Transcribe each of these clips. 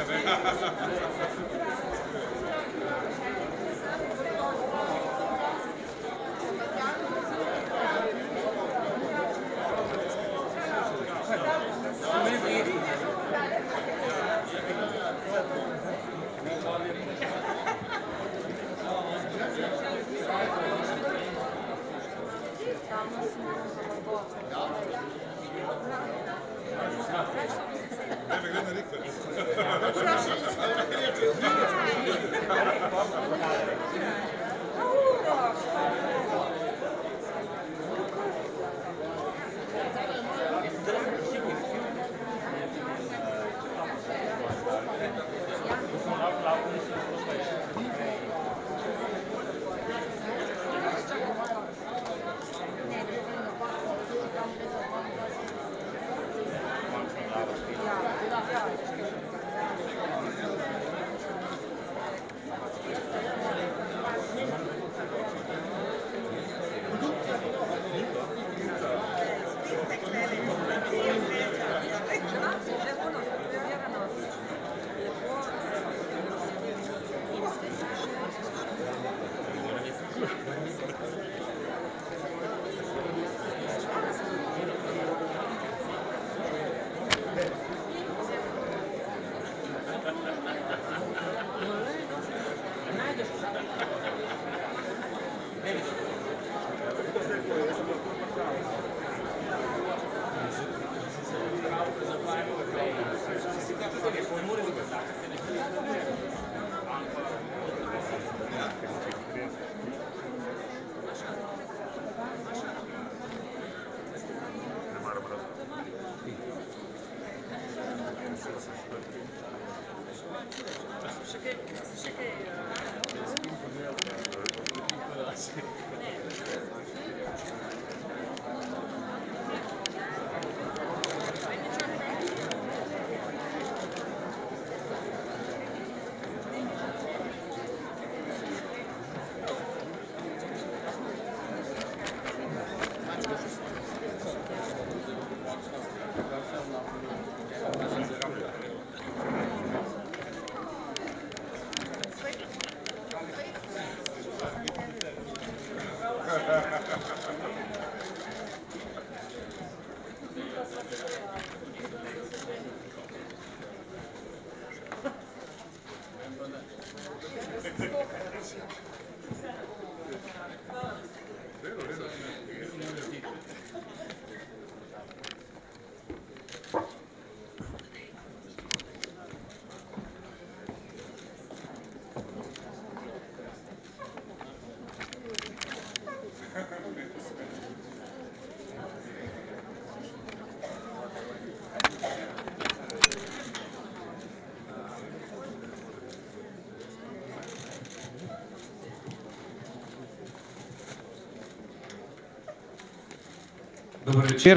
Dober večer,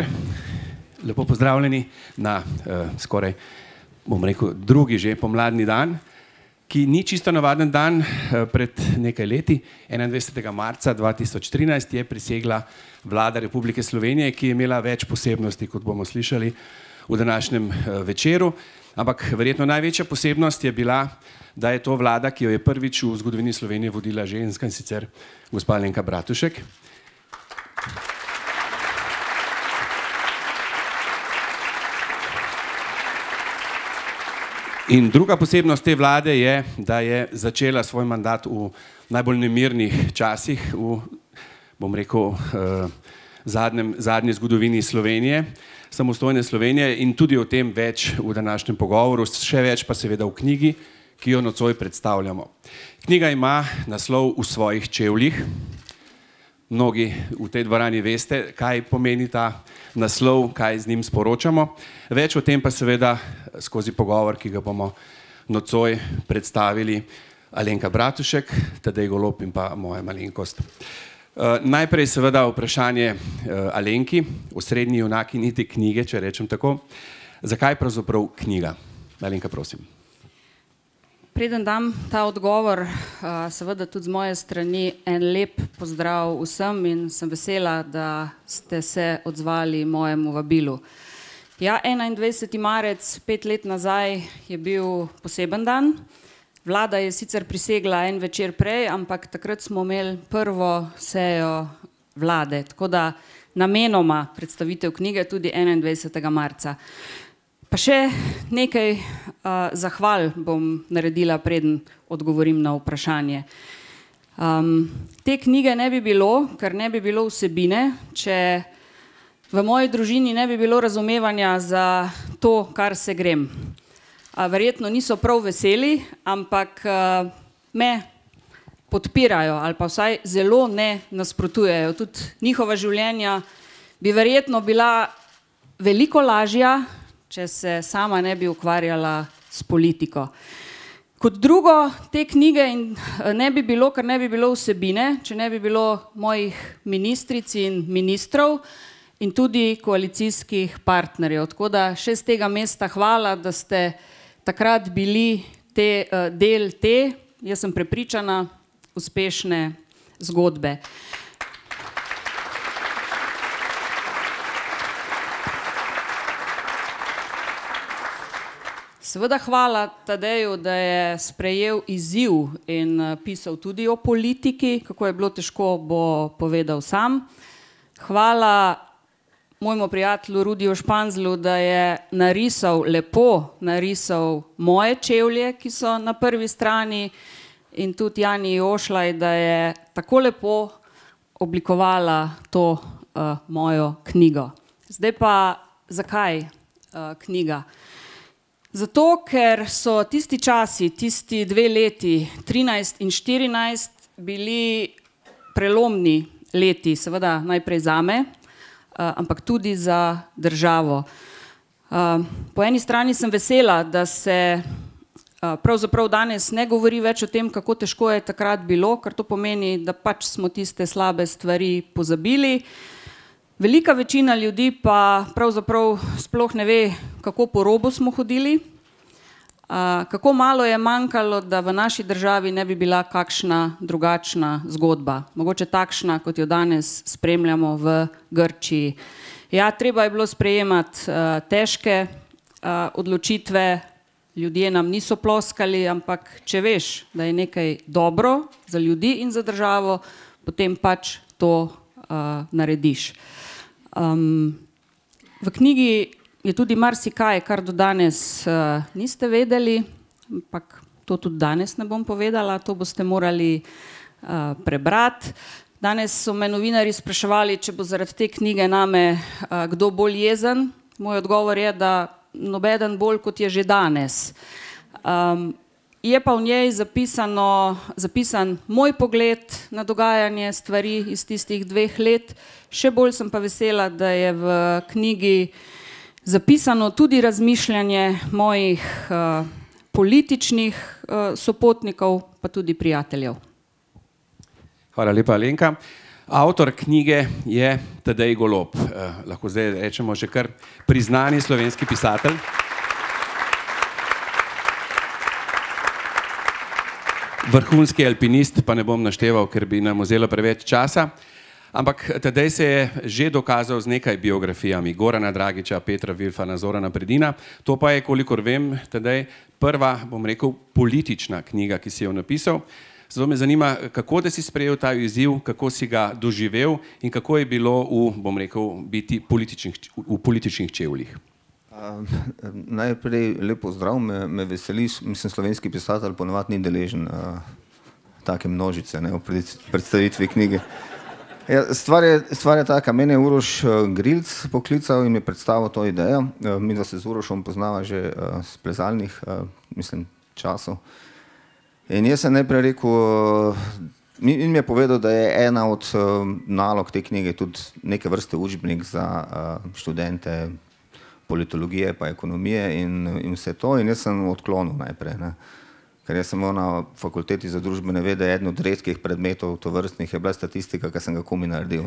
lepo pozdravljeni na skoraj, bom rekel, drugi že pomladni dan, ki ni čisto navaden dan. Pred nekaj leti, 21. marca 2013, je prisegla vlada Republike Slovenije, ki je imela več posebnosti, kot bomo slišali v današnjem večeru. Ampak verjetno največja posebnost je bila, da je to vlada, ki jo je prvič v zgodovini Slovenije vodila ženska, in sicer gospa Alenka Bratušek. In druga posebnost te vlade je, da je začela svoj mandat v najbolj nemirnih časih, v, bom rekel, zadnji zgodovini Slovenije, samostojne Slovenije, in tudi o tem več v današnjem pogovoru, še več pa seveda v knjigi, ki jo nocoj predstavljamo. Knjiga ima naslov V svojih čevljih. Mnogi v tej dvorani veste, kaj pomeni ta naslov, kaj z njim sporočamo. Več o tem pa seveda skozi pogovor, ki ga bomo nocoj predstavili, Alenka Bratušek, Tadej Golob in pa moja malenkost. Najprej seveda vprašanje Alenki, osrednji junakinji te knjige, če rečem tako. Zakaj pravzaprav knjiga? Alenka, prosim. Preden dam ta odgovor, seveda tudi z moje strani en lep pozdrav vsem in sem vesela, da ste se odzvali mojemu vabilu. Ja, 21. marec, 5 let nazaj, je bil poseben dan. Vlada je sicer prisegla en večer prej, ampak takrat smo imeli prvo sejo vlade, tako da namenoma predstavitev knjige tudi 21. marca. Pa še nekaj zahval bom naredila, preden odgovorim na vprašanje. Te knjige ne bi bilo, ker ne bi bilo vsebine, če v moji družini ne bi bilo razumevanja za to, kar se grem. Verjetno niso prav veseli, ampak me podpirajo ali pa vsaj zelo ne nasprotujejo. Tudi njihova življenja bi verjetno bila veliko lažja, če se sama ne bi ukvarjala s politiko. Kot drugo, te knjige ne bi bilo, ker ne bi bilo vsebine, če ne bi bilo mojih ministric in ministrov in tudi koalicijskih partnerjev. Tako da še z tega mesta hvala, da ste takrat bili del te, jaz sem prepričana, uspešne zgodbe. Seveda hvala Tadeju, da je sprejel izziv in pisal tudi o politiki, kako je bilo težko, bo povedal sam. Hvala mojemu prijatelju Rudiju Španzlu, da je lepo narisal moje čevlje, ki so na prvi strani, in tudi Jani Ošlaj, da je tako lepo oblikovala to mojo knjigo. Zdaj pa, zakaj knjiga? Zato, ker so tisti časi, tisti 2 leti, 13 in 14, bili prelomni leti, seveda najprej zame, ampak tudi za državo. Po eni strani sem vesela, da se pravzaprav danes ne govori več o tem, kako težko je takrat bilo, ker to pomeni, da pač smo tiste slabe stvari pozabili. Velika večina ljudi pa pravzaprav sploh ne ve, kako po robu smo hodili, kako malo je manjkalo, da v naši državi ne bi bila kakšna drugačna zgodba. Mogoče takšna, kot jo danes spremljamo v Grčiji. Ja, treba je bilo sprejemati težke odločitve, ljudje nam niso ploskali, ampak če veš, da je nekaj dobro za ljudi in za državo, potem pač to narediš. V knjigi je tudi marsikaj, kar do danes niste vedeli, ampak to tudi danes ne bom povedala, to boste morali prebrati. Danes so me novinarji spraševali, če bo zaradi te knjige name kdo bolj jezen. Moj odgovor je, da nobeden bolj, kot je že danes. Je pa v njej zapisan moj pogled na dogajanje stvari iz tistih 2 let. Še bolj sem pa vesela, da je v knjigi zapisano tudi razmišljanje mojih političnih sopotnikov, pa tudi prijateljev. Hvala lepa, Alenka. Avtor knjige je Tadej Golob. Lahko zdaj rečemo že kar priznani slovenski pisatelj. Vrhunski alpinist, pa ne bom našteval, ker bi nam vzelo preveč časa. Ampak Tadej se je že dokazal z nekaj biografijami. Gorana Dragića, Petra Vilfana, Zorana Predina. To pa je, kolikor vem, Tadej, prva, bom rekel, politična knjiga, ki si jo napisal. Zato me zanima, kako da si sprejel ta izziv, kako si ga doživel in kako je bilo bom rekel, biti v političnih čevljih. Najprej lepo zdrav, me veseli, mislim, slovenski pisatelj ponovadi ni deležen take množice v predstavitvi knjige. Stvar je taka, mene je Uroš Grilc poklical in mi predstavil to idejo. Mi da se z Urošom poznava že z plezalnih, mislim, časov. In jaz sem najprej rekel, in mi je povedal, da je ena od nalog te knjige tudi neke vrste učbenik za študente politologije pa ekonomije in vse to. In jaz sem odklonil najprej, ker jaz sem na fakulteti za družbene vede, eden od redkih predmetov tovrstnih je bila statistika, ki sem ga komi naredil.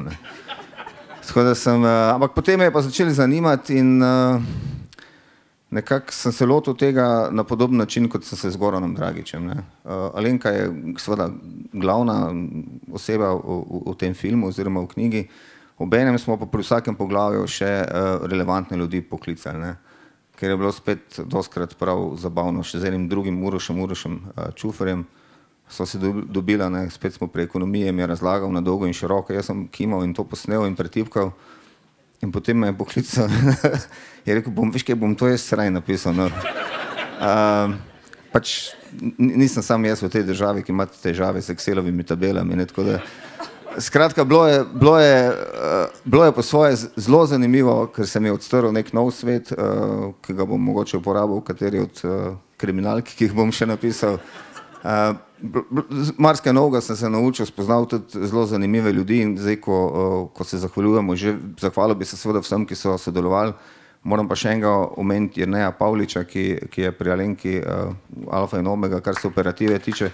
Ampak potem me je pa začeli zanimati in nekako sem se lotil tega na podoben način, kot sem se z Goranom Dragićem. Alenka je seveda glavna oseba v tem filmu oziroma v knjigi. Obenem smo pa pri vsakem poglavju še relevantne ljudi poklicali, ne? Ker je bilo spet doskrat prav zabavno, še z enim drugim Urošem Čuferjem so se dobila, ne? Spet smo pri ekonomiji, mi je razlagal na dolgo in široko, jaz sem kimal in to posnel in pretipkal in potem me je poklical, je rekel, veš kaj, bom to jaz sraj napisal, no. Pač nisem sam jaz v tej državi, ki imate težave s Excelovimi tabelami, ne, tako da skratka, bilo je po svoje zelo zanimivo, ker se mi je odstrl nek nov svet, ki ga bom mogoče uporabil v kateri od kriminalk, ki jih bom še napisal. Marsikaj novega sem se naučil, spoznal tudi zelo zanimive ljudi in zdaj, ko se zahvaljujemo, že zahvalil bi se seveda vsem, ki so sodelovali, moram pa še enega omeniti Jerneja Pavliča, ki je pri Alenki alfa in omega, kar se operative tiče.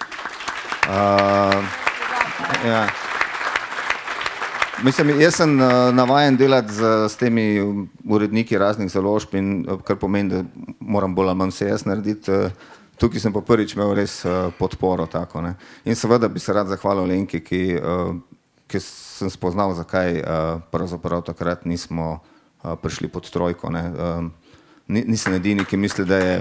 Ja. Mislim, jaz sem navajen delati s temi uredniki raznih založb in kar pomeni, da moram bolj ali manj vse jaz narediti. Tukaj sem pa prvič imel res podporo tako, ne. In seveda bi se rad zahvalil Alenki, ki sem spoznal, zakaj pravzaprav takrat nismo prišli pod trojko, ne. Nisem edini, ki misli, da je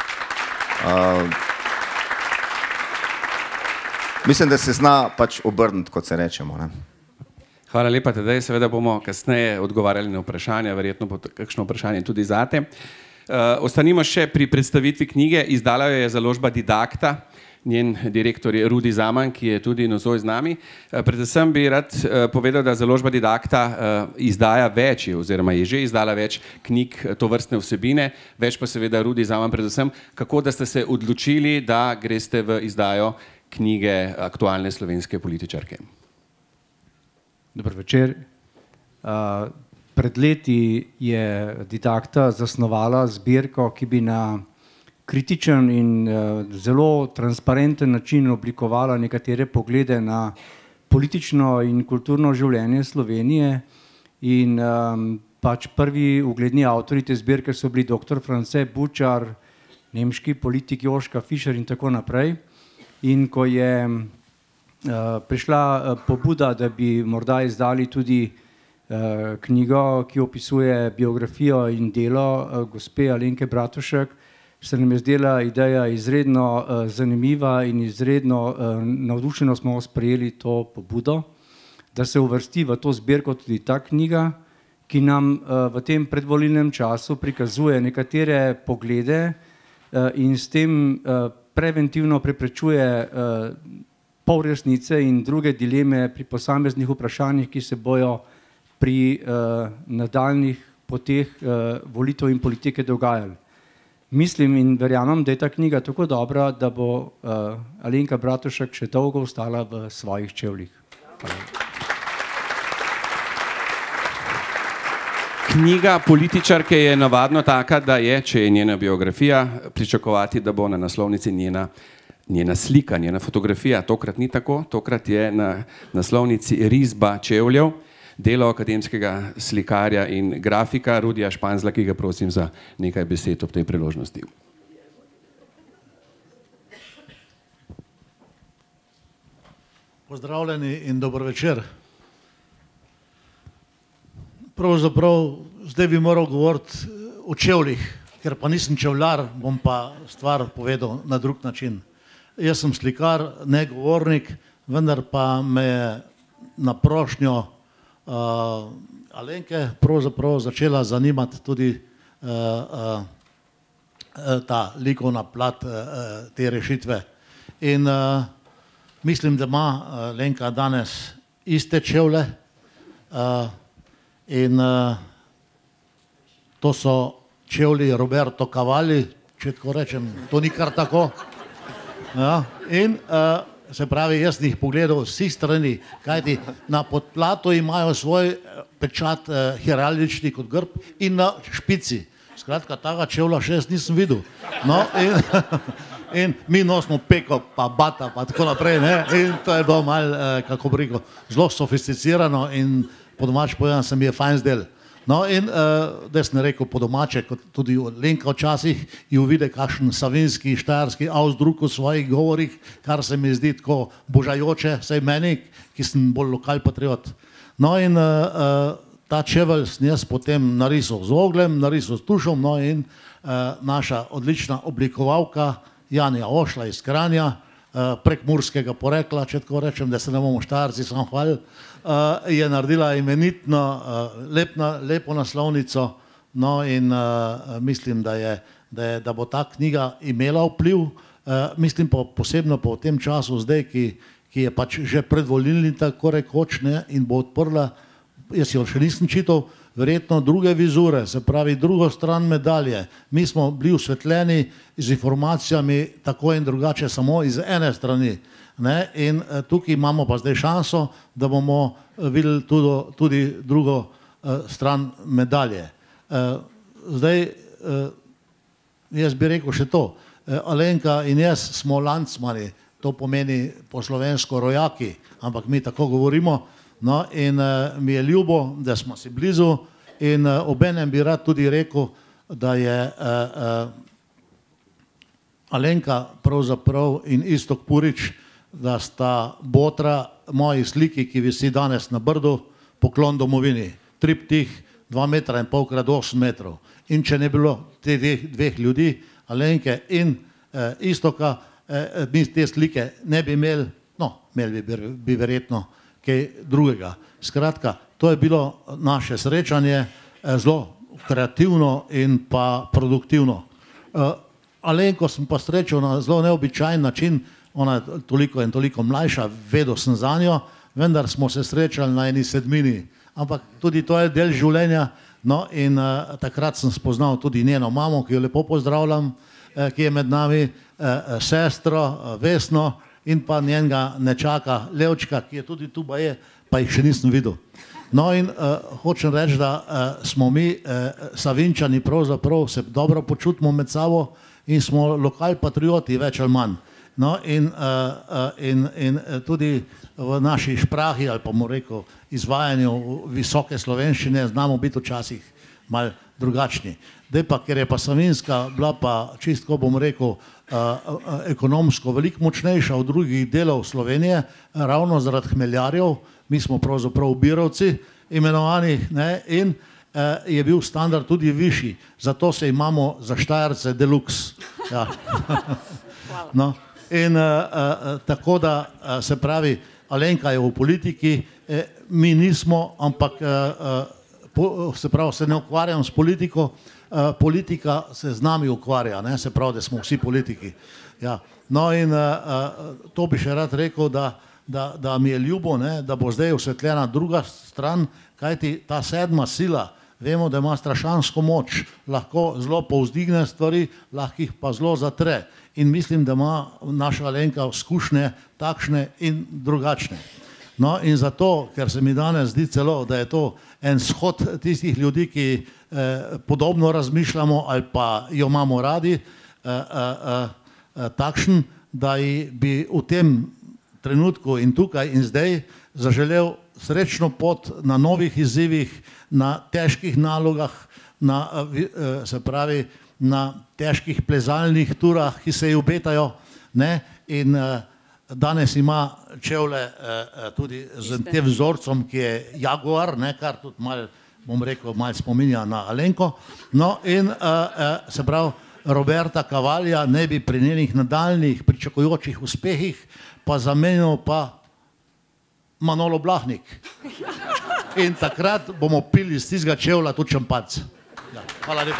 mislim, da se zna pač obrniti, kot se rečemo, ne. Hvala lepa, Tadej, seveda bomo kasneje odgovarjali na vprašanja, verjetno bo kakšno vprašanje tudi zate. Ostanimo še pri predstavitvi knjige, izdala jo je založba Didakta, njen direktor je Rudi Zaman, ki je tudi nocoj z nami. Predvsem bi rad povedal, da založba Didakta izdaja več, oziroma je že izdala več knjig tovrstne vsebine, več pa seveda Rudi Zaman predvsem. Kako da ste se odločili, da greste v izdajo knjige aktualne slovenske političarke? Dober večer. Pred leti je Didakta zasnovala zbirko, ki bi na kritičen in zelo transparenten način oblikovala nekatere poglede na politično in kulturno življenje Slovenije. In pač prvi ugledni avtorji te zbirke so bili dr. France Bučar, nemški politik Joschka Fischer in tako naprej. In ko je prišla pobuda, da bi morda izdali tudi knjigo, ki opisuje biografijo in delo gospe Alenke Bratušek, se nam je zdela ideja izredno zanimiva in izredno navdušeno smo sprejeli to pobudo, da se uvrsti v to zbirko tudi ta knjiga, ki nam v tem predvolilnem času prikazuje nekatere poglede in s tem preventivno preprečuje polresnice in druge dileme pri posameznih vprašanjih, ki se bojo pri nadaljnih poteh volitev in politike dogajali. Mislim in verjamem, da je ta knjiga tako dobra, da bo Alenka Bratušek še dolgo ostala v svojih čevljih. Knjiga političarke je navadno taka, da je, če je njena biografija, pričakovati, da bo na naslovnici njena slika, njena fotografija. Tokrat ni tako, tokrat je na naslovnici risba čevljev, delo akademskega slikarja in grafika Rudija Španzla, ki ga prosim za nekaj besed ob tej priložnosti. Pozdravljeni in dober večer. Pravzaprav zdaj bi moral govoriti o čevljih, ker pa nisem čevljar, bom pa stvar povedal na drug način. Jaz sem slikar, ne govornik, vendar pa me je na prošnjo Alenke pravzaprav začela zanimati tudi ta likovna plat te rešitve. In mislim, da ima Alenka danes iste čevlje in to so čevlji Roberto Cavalli, če tako rečem, to ni kar tako. Ja, in se pravi, jaz jih pogledal vsi strani, kajti na podplatu imajo svoj pečat heraldični kot grb in na špici. Skratka, tega čevlja še jaz nisem videl. No, in mi nosimo peko, pa bata, pa tako naprej, ne, in to je bilo malo, kako bi rekel, zelo sofisticirano in po domač povedano se mi je fajn zdel. No, in da sem rekel po domače, kot tudi Alenka včasih, jo vidi kakšen savinski, štajerski Ausdruck v svojih govorih, kar se mi zdi tako božajoče, saj meni, ki sem bolj lokal patriot. No in ta čevelj sem jaz potem narisal z ogljem, narisal s tušom, no in naša odlična oblikovalka Janja Ošla iz Kranja, prekmurskega porekla, če tako rečem, da se ne bomo Štajerci sam hvalili, je naredila imenitno lepo naslovnico, no in mislim, da bo ta knjiga imela vpliv, mislim pa posebno po tem času zdaj, ki je pač že predvolilni tako rekoč, ne, in bo odprla, jaz jo še nisem čital, verjetno druge vizure, se pravi drugo stran medalje. Mi smo bili osvetljeni z informacijami tako in drugače samo iz ene strani. Ne? In tukaj imamo pa zdaj šanso, da bomo videli tudi drugo stran medalje. Zdaj, jaz bi rekel še to, Alenka in jaz smo lancmani, to pomeni po slovensko rojaki, ampak mi tako govorimo, no in mi je ljubo, da smo si blizu in obenem bi rad tudi rekel, da je Alenka pravzaprav in Iztok Purič, da sta botra moji sliki, ki visi danes na Brdu, poklon domovini. Triptih 2,5 metra krat 8 metrov. In če ne bilo teh dveh ljudi, Alenke in Istoka, mi te slike ne bi imeli, no, imeli bi verjetno kaj drugega. Skratka, to je bilo naše srečanje, zelo kreativno in pa produktivno. Alenko sem pa srečal na zelo neobičajen način, ona je toliko in toliko mlajša, vedel sem za njo, vendar smo se srečali na eni sedmini, ampak tudi to je del življenja, no in takrat sem spoznal tudi njeno mamo, ki jo lepo pozdravljam, ki je med nami, sestro Vesno in pa njenega nečaka Levčka, ki je tudi tu baje, pa jih še nisem videl. No in hočem reči, da smo mi Savinjčani pravzaprav se dobro počutimo med sabo in smo lokal patrioti več ali manj. No in tudi v naši šprahi ali pa mu rekel izvajanju visoke slovenščine znamo biti včasih malo drugačni. Zdaj pa, ker je pa Savinjska bila pa čistko, bom rekel, ekonomsko veliko močnejša od drugih delov Slovenije, ravno zaradi hmeljarjev, mi smo pravzaprav birovci imenovani, ne, in je bil standard tudi višji, zato se imamo za Štajerce deluxe. Ja. No, in tako da se pravi, Alenka je v politiki, mi nismo, ampak se pravi, se ne ukvarjam s politiko, politika se z nami ukvarja, ne, se pravi, da smo vsi politiki. Ja. No in to bi še rad rekel, da mi je ljubo, ne, da bo zdaj osvetljena druga stran, kajti ta sedma sila, vemo, da ima strašansko moč, lahko zelo povzdigne stvari, lahko jih pa zelo zatre. In mislim, da ima naša Alenka izkušnje takšne in drugačne. No in zato, ker se mi danes zdi celo, da je to en shod tistih ljudi, ki podobno razmišljamo ali pa jo imamo radi, takšen, da bi v tem trenutku in tukaj in zdaj zaželel srečno pot na novih izzivih, na težkih nalogah, se pravi, na težkih plezalnih turah, ki se ji obetajo, ne, in danes ima čevlje tudi z tem vzorcem, ki je jaguar, ne, kar tudi malo, bom rekel, malo spominja na Alenko. No in se pravi, Roberta Cavallia ne bi pri njenih nadaljnih pričakujočih uspehih pa zamenjal pa Manolo Blahnik. In takrat bomo pili iz tistega čevlja tudi šampanjec. Ja, hvala lepa.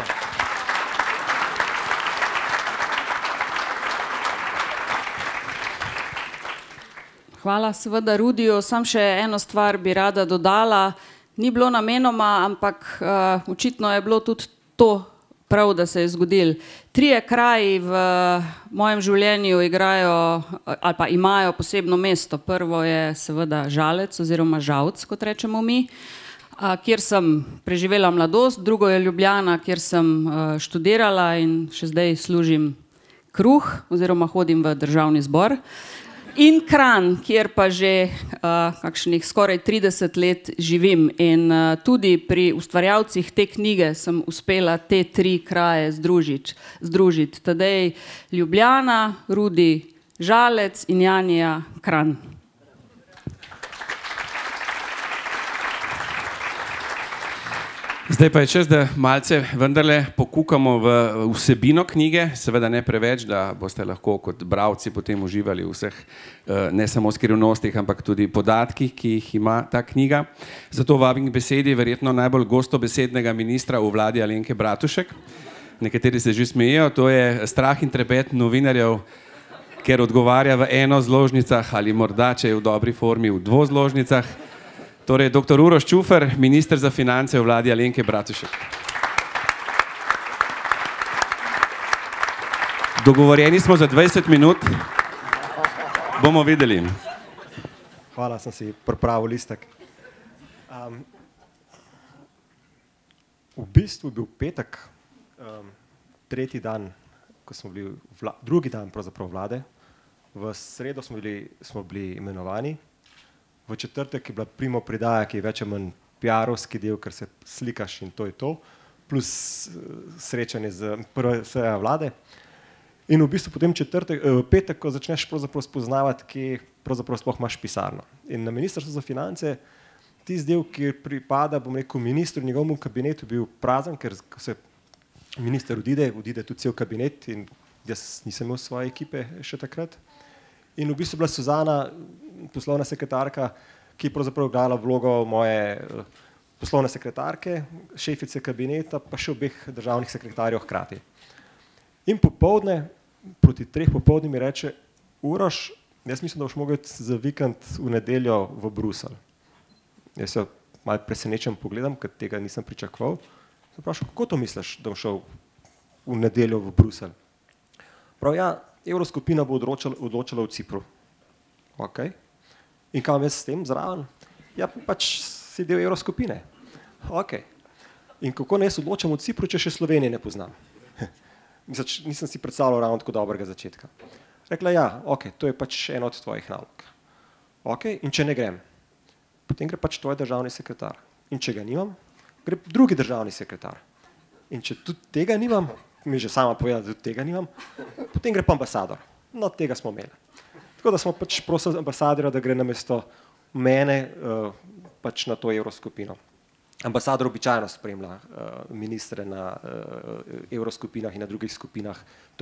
Hvala seveda Rudiju, sam še eno stvar bi rada dodala. Ni bilo namenoma, ampak očitno je bilo tudi to prav, da se je zgodil. 3 kraji v mojem življenju igrajo ali pa imajo posebno mesto. Prvo je seveda Žalec oziroma Žalc, kot rečemo mi, kjer sem preživela mladost. Drugo je Ljubljana, kjer sem študirala in še zdaj služim kruh oziroma hodim v Državni zbor. In Kranj, kjer pa že kakšnih skoraj 30 let živim. In tudi pri ustvarjalcih te knjige sem uspela te 3 kraje združiti. Tadej Ljubljana, Rudi Žalec in Janija Kranj. Zdaj pa je čas, da malce vendarle pokukamo v vsebino knjige, seveda ne preveč, da boste lahko kot bralci potem uživali v vseh ne samo skrivnostih, ampak tudi podatkih, ki jih ima ta knjiga. Zato vabim k besedi verjetno najbolj gostobesednega ministra v vladi Alenke Bratušek. Nekateri se že smejijo, to je strah in trepet novinarjev, ker odgovarja v enozložnicah ali morda, če je v dobri formi, v dvozložnicah. Torej, dr. Uroš Čufer, minister za finance v vladi Alenke Bratušek. Dogovorjeni smo za 20 minut, bomo videli. Hvala, sem si pripravil listek. V bistvu bil petek, tretji dan, ko smo bili, drugi dan pravzaprav vlade, v sredo smo bili imenovani, v četrtek je bila primopredaja, ki je več ali manj PR-ovski del, ker se slikaš in to je to, plus srečanje z prve seje vlade. In v bistvu potem petek, ko začneš pravzaprav spoznavati, kje pravzaprav sploh imaš pisarno. In na Ministrstvu za finance tisti del, ki pripada, bom rekel, ministru in njegovemu kabinetu, bil prazen, ker ko se minister odide tudi cel kabinet in jaz nisem imel svoje ekipe še takrat. In v bistvu bila Suzana, poslovna sekretarka, ki je pravzaprav igrala vlogo moje poslovne sekretarke, šefice kabineta, pa še obeh državnih sekretarjev hkrati. In popoldne, proti 3 popoldne mi reče: Uroš, jaz mislim, da boš mogel za vikend v nedeljo v Bruselj. Jaz se malo presenečen pogledam, ker tega nisem pričakoval. Sem vprašal, kako to misliš, da bom šel v nedeljo v Bruselj? Prav, ja, Evroskupina bo odločala v Cipru. Ok. In kam jaz s tem zraven? Ja, pač si del Evroskupine. Ok. In kako naj se odločam v Cipru, če še Slovenije ne poznam? Nisem si predstavljal ravno tako dobrega začetka. Rekla, ja, ok, to je pač ena od tvojih nalog. Ok, in če ne grem, potem gre pač tvoj državni sekretar. In če ga nimam, gre drugi državni sekretar. In če tudi tega nimam, mi že sama povedala, da tudi tega nimam, potem gre pa ambasador. No, tega smo imeli. Tako da smo pač prosili ambasadora, da gre namesto mene pač na to Evroskupino. Ambasador običajno spremlja ministre na Evroskupinah in na drugih skupinah,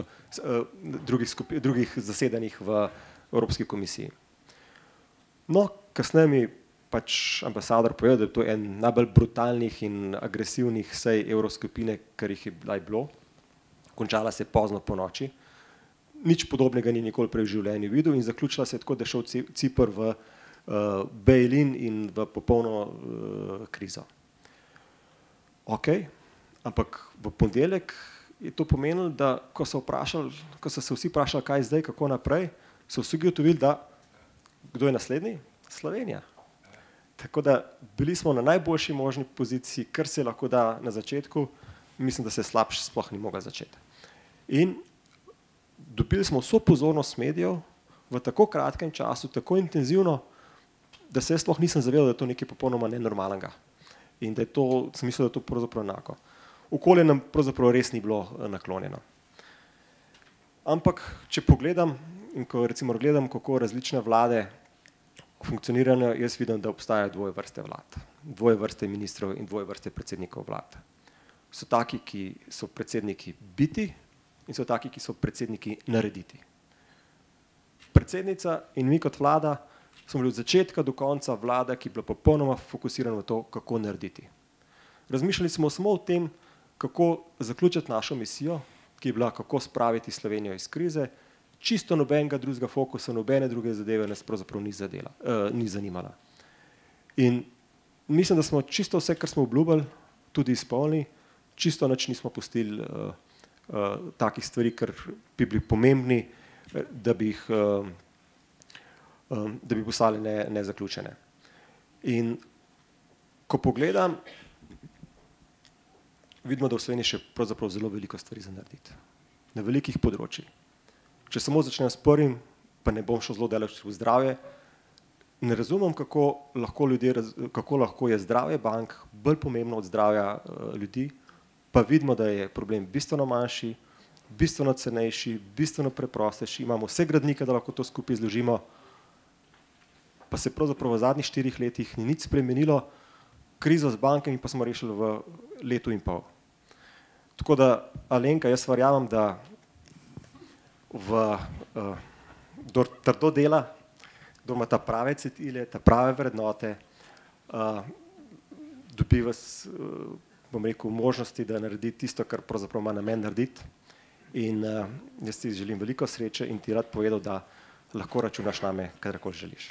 drugih zasedanjih v Evropski komisiji. No, kasneje mi pač ambasador povedal, da je to en najbolj brutalnih in agresivnih sej Evroskupine, kar jih je bilo. Končala se je pozno po noči, nič podobnega ni nikoli prej v življenju videl in zaključila se je tako, da je šel Cipr v bail-in in v popolno krizo. Ok, ampak v ponedeljek je to pomenilo, da ko so se vsi vprašali, kaj zdaj, kako naprej, so vsi ugotovili, da kdo je naslednji? Slovenija. Tako da bili smo na najboljši možni poziciji, kar se lahko da na začetku, mislim, da se slabše sploh ni mogla začeti. In dobili smo vso pozornost medijev v tako kratkem času, tako intenzivno, da se jaz sploh nisem zavedal, da je to nekaj popolnoma nenormalnega. In da je to, sem mislil, da je to pravzaprav enako. Okolje nam pravzaprav res ni bilo naklonjeno. Ampak, če pogledam in ko recimo gledam, kako različne vlade funkcionirajo, jaz vidim, da obstajajo dvoje vrste vlad. Dvoje vrste ministrov in dvoje vrste predsednikov vlad. So taki, ki so predsedniki biti in so taki, ki so predsedniki narediti. Predsednica in mi kot vlada smo bili od začetka do konca vlada, ki je bila popolnoma fokusirana v to, kako narediti. Razmišljali smo samo o tem, kako zaključiti našo misijo, ki je bila, kako spraviti Slovenijo iz krize, čisto nobenega drugega fokusa, nobene druge zadeve nas pravzaprav ni zanimala. In mislim, da smo čisto vse, kar smo obljubili, tudi izpolnili, čisto nič nismo pustili takih stvari, ker bi bili pomembni, da bi postale nezaključene. In ko pogledam, vidimo, da v Sloveniji še pravzaprav zelo veliko stvari za narediti. Na velikih področjih. Če samo začnem s prvim, pa ne bom šel zelo daleč v zdravje, ne razumem, kako lahko je zdravje bank bolj pomembno od zdravja ljudi, pa vidimo, da je problem bistveno manjši, bistveno cenejši, bistveno preprostejši, imamo vse gradnike, da lahko to skupaj zložimo, pa se pravzaprav v zadnjih 4 letih ni nič spremenilo, krizo z bankami pa smo rešili v letu in pol. Tako da, Alenka, jaz verjamem, da kdor trdo dela, kdor ima ta prave cilje, ta prave vrednote, dobi vas, bom rekel, možnosti, da naredi tisto, kar pravzaprav ima namen narediti. In jaz ti želim veliko sreče in ti rad povedal, da lahko računaš name, kadarkoli želiš.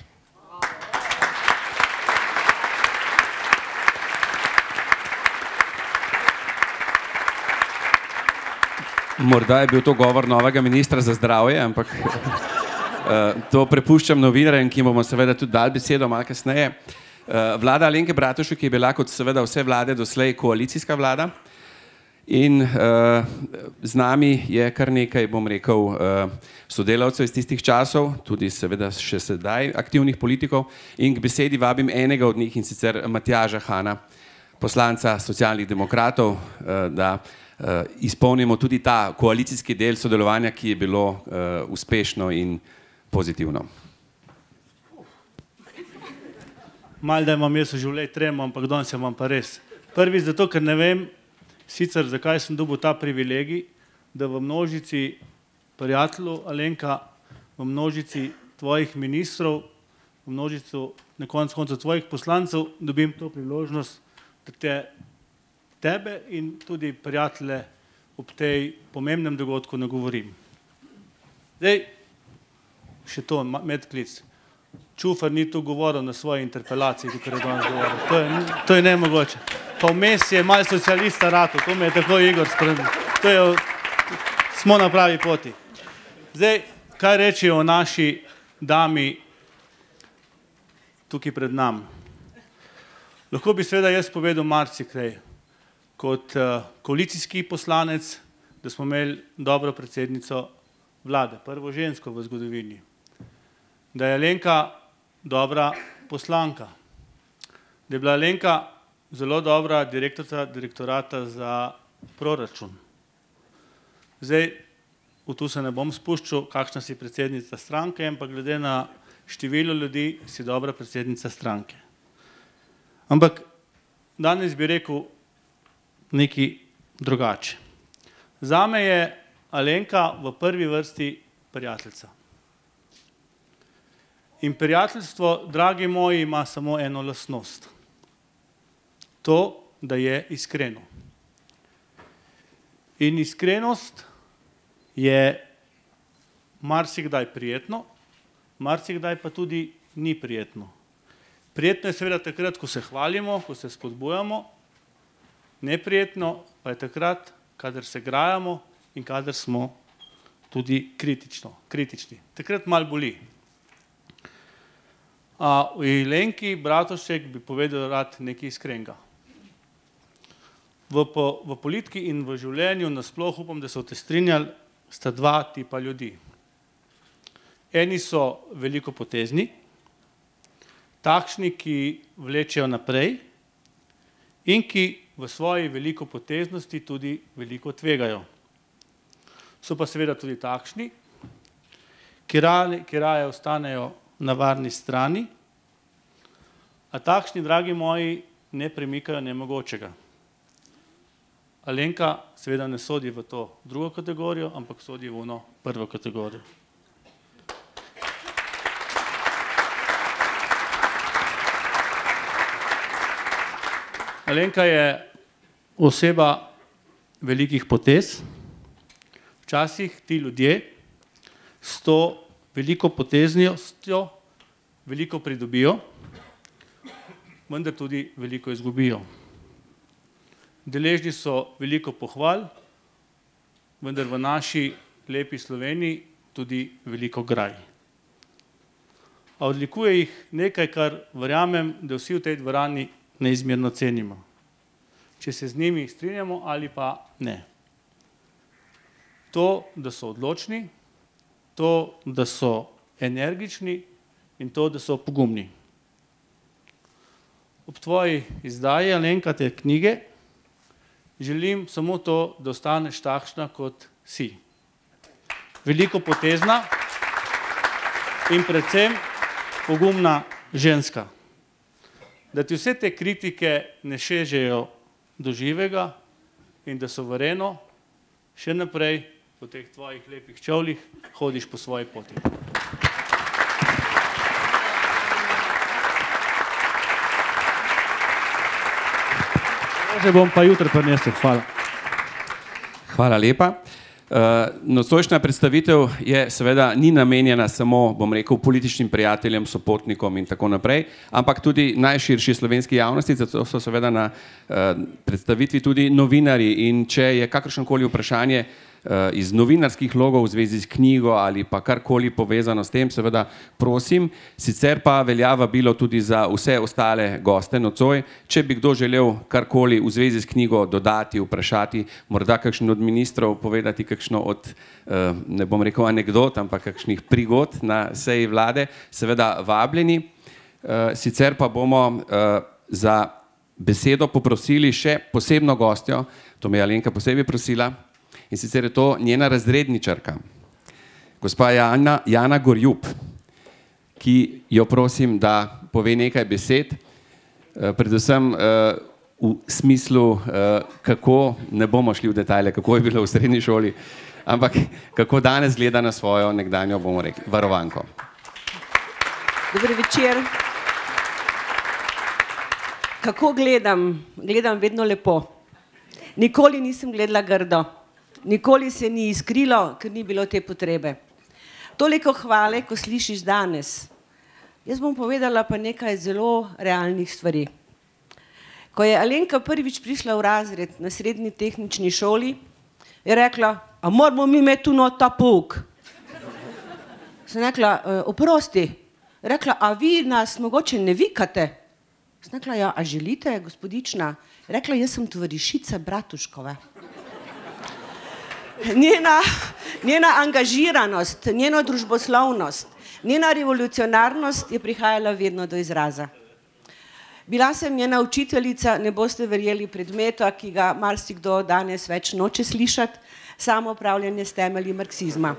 Morda je bil to govor novega ministra za zdravje, ampak to prepuščam novinarjem, ki bomo seveda tudi dali besedo malo kasneje. Vlada Alenke Bratušek je bila kot seveda vse vlade doslej koalicijska vlada in z nami je kar nekaj, bom rekel, sodelavcev iz tistih časov, tudi seveda še sedaj aktivnih politikov, in k besedi vabim enega od njih, in sicer Matjaža Hana, poslanca Socialnih demokratov, da izpolnimo tudi ta koalicijski del sodelovanja, ki je bilo uspešno in pozitivno. Malo da imam jaz v življenju tremo, ampak danes imam pa res. Prvi zato, ker ne vem sicer, zakaj sem dobil ta privilegij, da v množici prijateljev Alenka, v množici tvojih ministrov, v množici na koncu tvojih poslancev dobim to priložnost, da tebe in tudi prijatelje ob tej pomembnem dogodku nagovorim. Zdaj, še to, medklic. Čufer ni tu govoril na svoji interpelaciji, kar je danes govoril. To je nemogoče. Pa vmes je malo socialista rato, to me je tako Igor spremljal. Smo na pravi poti. Zdaj, kaj reči o naši dami tukaj pred nam? Lahko bi seveda jaz povedal marsikaj. Kot koalicijski poslanec, da smo imeli dobro predsednico vlade, prvo žensko v zgodovini. Da je Alenka dobra poslanka. Da je bila Alenka zelo dobra direktorica direktorata za proračun. Zdaj, v tu se ne bom spuščal, kakšna si predsednica stranke, ampak glede na število ljudi si dobra predsednica stranke. Ampak danes bi rekel nekaj drugače. Zame je Alenka v prvi vrsti prijateljica. In prijateljstvo, dragi moji, ima samo eno lastnost. To, da je iskreno. In iskrenost je marsikdaj prijetno, marsikdaj pa tudi ni prijetno. Prijetno je seveda takrat, ko se hvalimo, ko se spodbujamo, neprijetno pa je takrat, kadar se grajamo in kadar smo tudi kritični. Takrat malo boli. A v Alenki Bratušek bi povedal rad nekaj iskrenega. V politiki in v življenju nasploh upam, da so te strinjali, sta dva tipa ljudi. Eni so veliko potezni, takšni, ki vlečejo naprej in ki v svoji veliko poteznosti tudi veliko tvegajo. So pa seveda tudi takšni, ki raje ostanejo na varni strani, a takšni, dragi moji, ne premikajo nemogočega. Alenka seveda ne sodi v to drugo kategorijo, ampak sodi v ono prvo kategorijo. Alenka je oseba velikih potez. Včasih ti ljudje s to veliko poteznostjo veliko pridobijo, vendar tudi veliko izgubijo. Deležni so veliko pohval, vendar v naši lepi Sloveniji tudi veliko graj. A odlikuje jih nekaj, kar verjamem, da vsi v tej dvorani neizmerno cenimo. Če se z njimi strinjamo ali pa ne. To, da so odločni, to, da so energični in to, da so pogumni. Ob tvoji izdaji, Alenka, te knjige, želim samo to, da ostaneš takšna, kot si. Veliko potezna in predvsem pogumna ženska. da ti vse te kritike ne šežejo do živega in da suvereno še naprej po teh tvojih lepih čevljih hodiš po svoji poti. Že bom pa jutri prinesel. Hvala. Hvala lepa. Nocojšnja predstavitev je seveda ni namenjena samo, bom rekel, političnim prijateljem, sopotnikom in tako naprej, ampak tudi najširši slovenski javnosti, zato so seveda na predstavitvi tudi novinarji in če je kakršnokoli vprašanje iz novinarskih logov v zvezi s knjigo ali pa karkoli povezano s tem, seveda prosim, sicer pa velja vabilo tudi za vse ostale goste nocoj, če bi kdo želel karkoli v zvezi s knjigo dodati, vprašati, morda kakšen od ministrov povedati kakšno od, ne bom rekel anekdot, ampak kakšnih prigod na seji vlade, seveda vabljeni. Sicer pa bomo za besedo poprosili še posebno gostjo, to me je Alenka posebej prosila, in sicer je to njena razredničarka, gospa Jana Gorjup, ki jo prosim, da pove nekaj besed, predvsem v smislu, kako, ne bomo šli v detajle, kako je bilo v srednji šoli, ampak kako danes gleda na svojo nekdanjo, bomo rekli, varovanko. Dober večer. Kako gledam? Gledam vedno lepo. Nikoli nisem gledala grdo. Nikoli se ni iskrilo, ker ni bilo te potrebe. Toliko hvale, ko slišiš danes. Jaz bom povedala pa nekaj zelo realnih stvari. Ko je Alenka prvič prišla v razred na srednji tehnični šoli, je rekla, a moramo mi imeti tu not ta pouk. Sem rekla, oprosti. Rekla, a vi nas mogoče ne vikate? Sem rekla, ja, a želite, gospodična? Rekla, jaz sem tovarišica Bratuškove. Njena angažiranost, njeno družboslovnost, njena revolucionarnost je prihajala vedno do izraza. Bila sem njena učiteljica, ne boste verjeli, predmeta, ki ga marsikdo danes več noče slišati, samoupravljanje s temelji marksizma.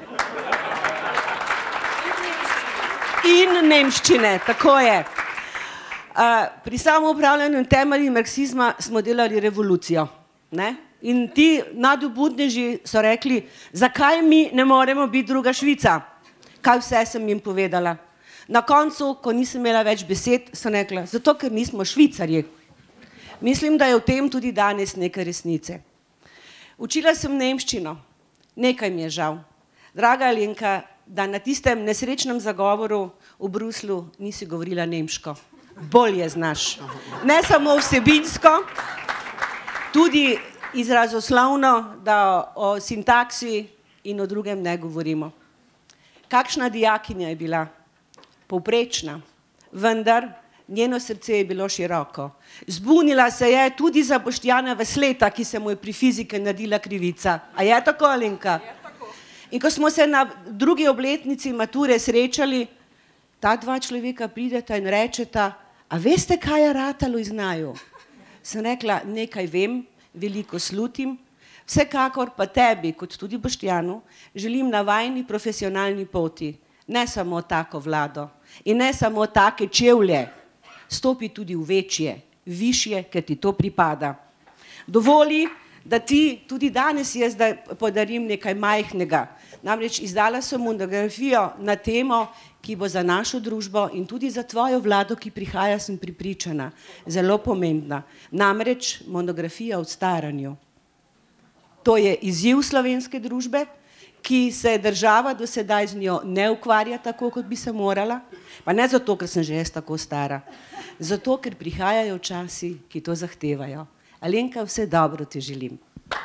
In nemščine, tako je. Pri samoupravljanju temelji marksizma smo delali revolucijo, ne? In ti nadobudneži so rekli, zakaj mi ne moremo biti druga Švica? Kaj vse sem jim povedala. Na koncu, ko nisem imela več besed, sem rekla, zato ker nismo Švicarji. Mislim, da je v tem tudi danes nekaj resnice. Učila sem nemščino, nekaj mi je žal. Draga Alenka, da na tistem nesrečnem zagovoru v Bruslu nisi govorila nemško. Bolje znaš. Ne samo vsebinsko, tudi izrazoslovno, da o sintaksi in o drugem ne govorimo. Kakšna dijakinja je bila? Povprečna, vendar njeno srce je bilo široko. Zbunila se je tudi za Boštjana Vesleta, ki se mu je pri fizike naredila krivica. A je tako, Alenka? In ko smo se na drugi obletnici mature srečali, ta dva človeka prideta in rečeta, a veste, kaj je ratalo iz naju? Sem rekla, nekaj vem, veliko slutim, vsekakor pa tebi, kot tudi Boštjanu, želim na vajni profesionalni poti, ne samo tako vlado in ne samo take čevlje, stopi tudi v večje, višje, ker ti to pripada. Dovoli, da ti tudi danes jaz podarim nekaj majhnega. Namreč izdala sem monografijo na temo, ki bo za našo družbo in tudi za tvojo vlado, ki prihaja, sem prepričana, zelo pomembna. Namreč monografija o staranju. To je izziv slovenske družbe, ki se država do sedaj z njo ne ukvarja tako, kot bi se morala. Pa ne zato, ker sem že jaz tako stara. Zato, ker prihajajo časi, ki to zahtevajo. Alenka, vse dobro ti želim.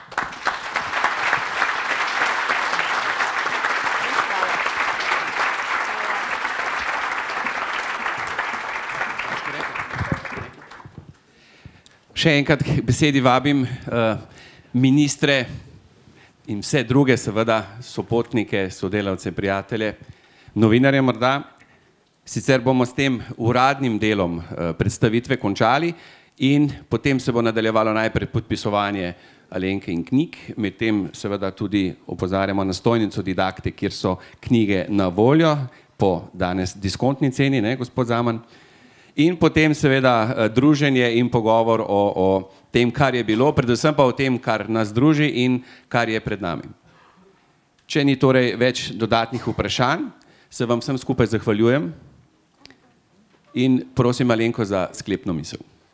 Še enkrat k besedi vabim ministre in vse druge, seveda, sopotnike, sodelavce, prijatelje, novinarje morda. Sicer bomo s tem uradnim delom predstavitve končali in potem se bo nadaljevalo najprej podpisovanje Alenke in knjig, medtem seveda tudi opozarjamo na stojnico Didakte, kjer so knjige na voljo po danes diskontni ceni, ne, gospod Zaman. In potem seveda druženje in pogovor o tem, kar je bilo, predvsem pa o tem, kar nas druži in kar je pred nami. Če ni torej več dodatnih vprašanj, se vam vsem skupaj zahvaljujem in prosim Alenko za sklepno misel.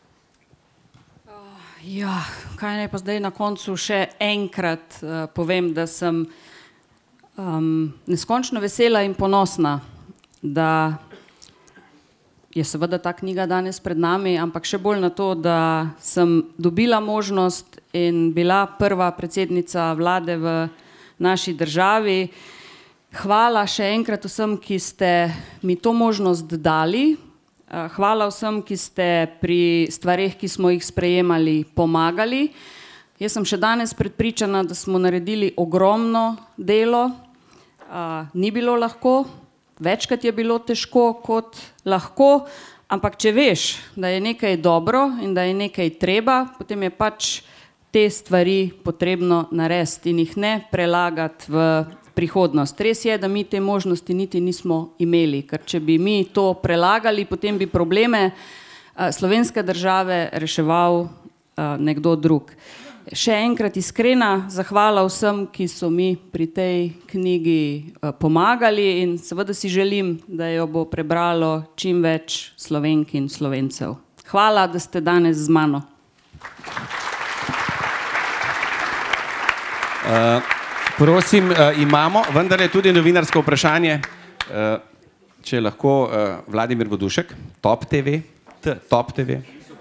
Ja, kaj naj pa zdaj na koncu še enkrat povem, da sem neskončno vesela in ponosna, da je seveda ta knjiga danes pred nami, ampak še bolj na to, da sem dobila možnost in bila prva predsednica vlade v naši državi. Hvala še enkrat vsem, ki ste mi to možnost dali. Hvala vsem, ki ste pri stvareh, ki smo jih sprejemali, pomagali. Jaz sem še danes prepričana, da smo naredili ogromno delo. Ni bilo lahko, večkrat je bilo težko kot lahko, ampak če veš, da je nekaj dobro in da je nekaj treba, potem je pač te stvari potrebno narediti in jih ne prelagati v prihodnost. Res je, da mi te možnosti niti nismo imeli, ker če bi mi to prelagali, potem bi probleme slovenske države reševal nekdo drug. Še enkrat iskrena zahvala vsem, ki so mi pri tej knjigi pomagali in seveda si želim, da jo bo prebralo čim več Slovenk in Slovencev. Hvala, da ste danes z mano. Prosim, imamo vendarle tudi novinarsko vprašanje, če lahko Vladimir Vodušek, Top TV, Top TV.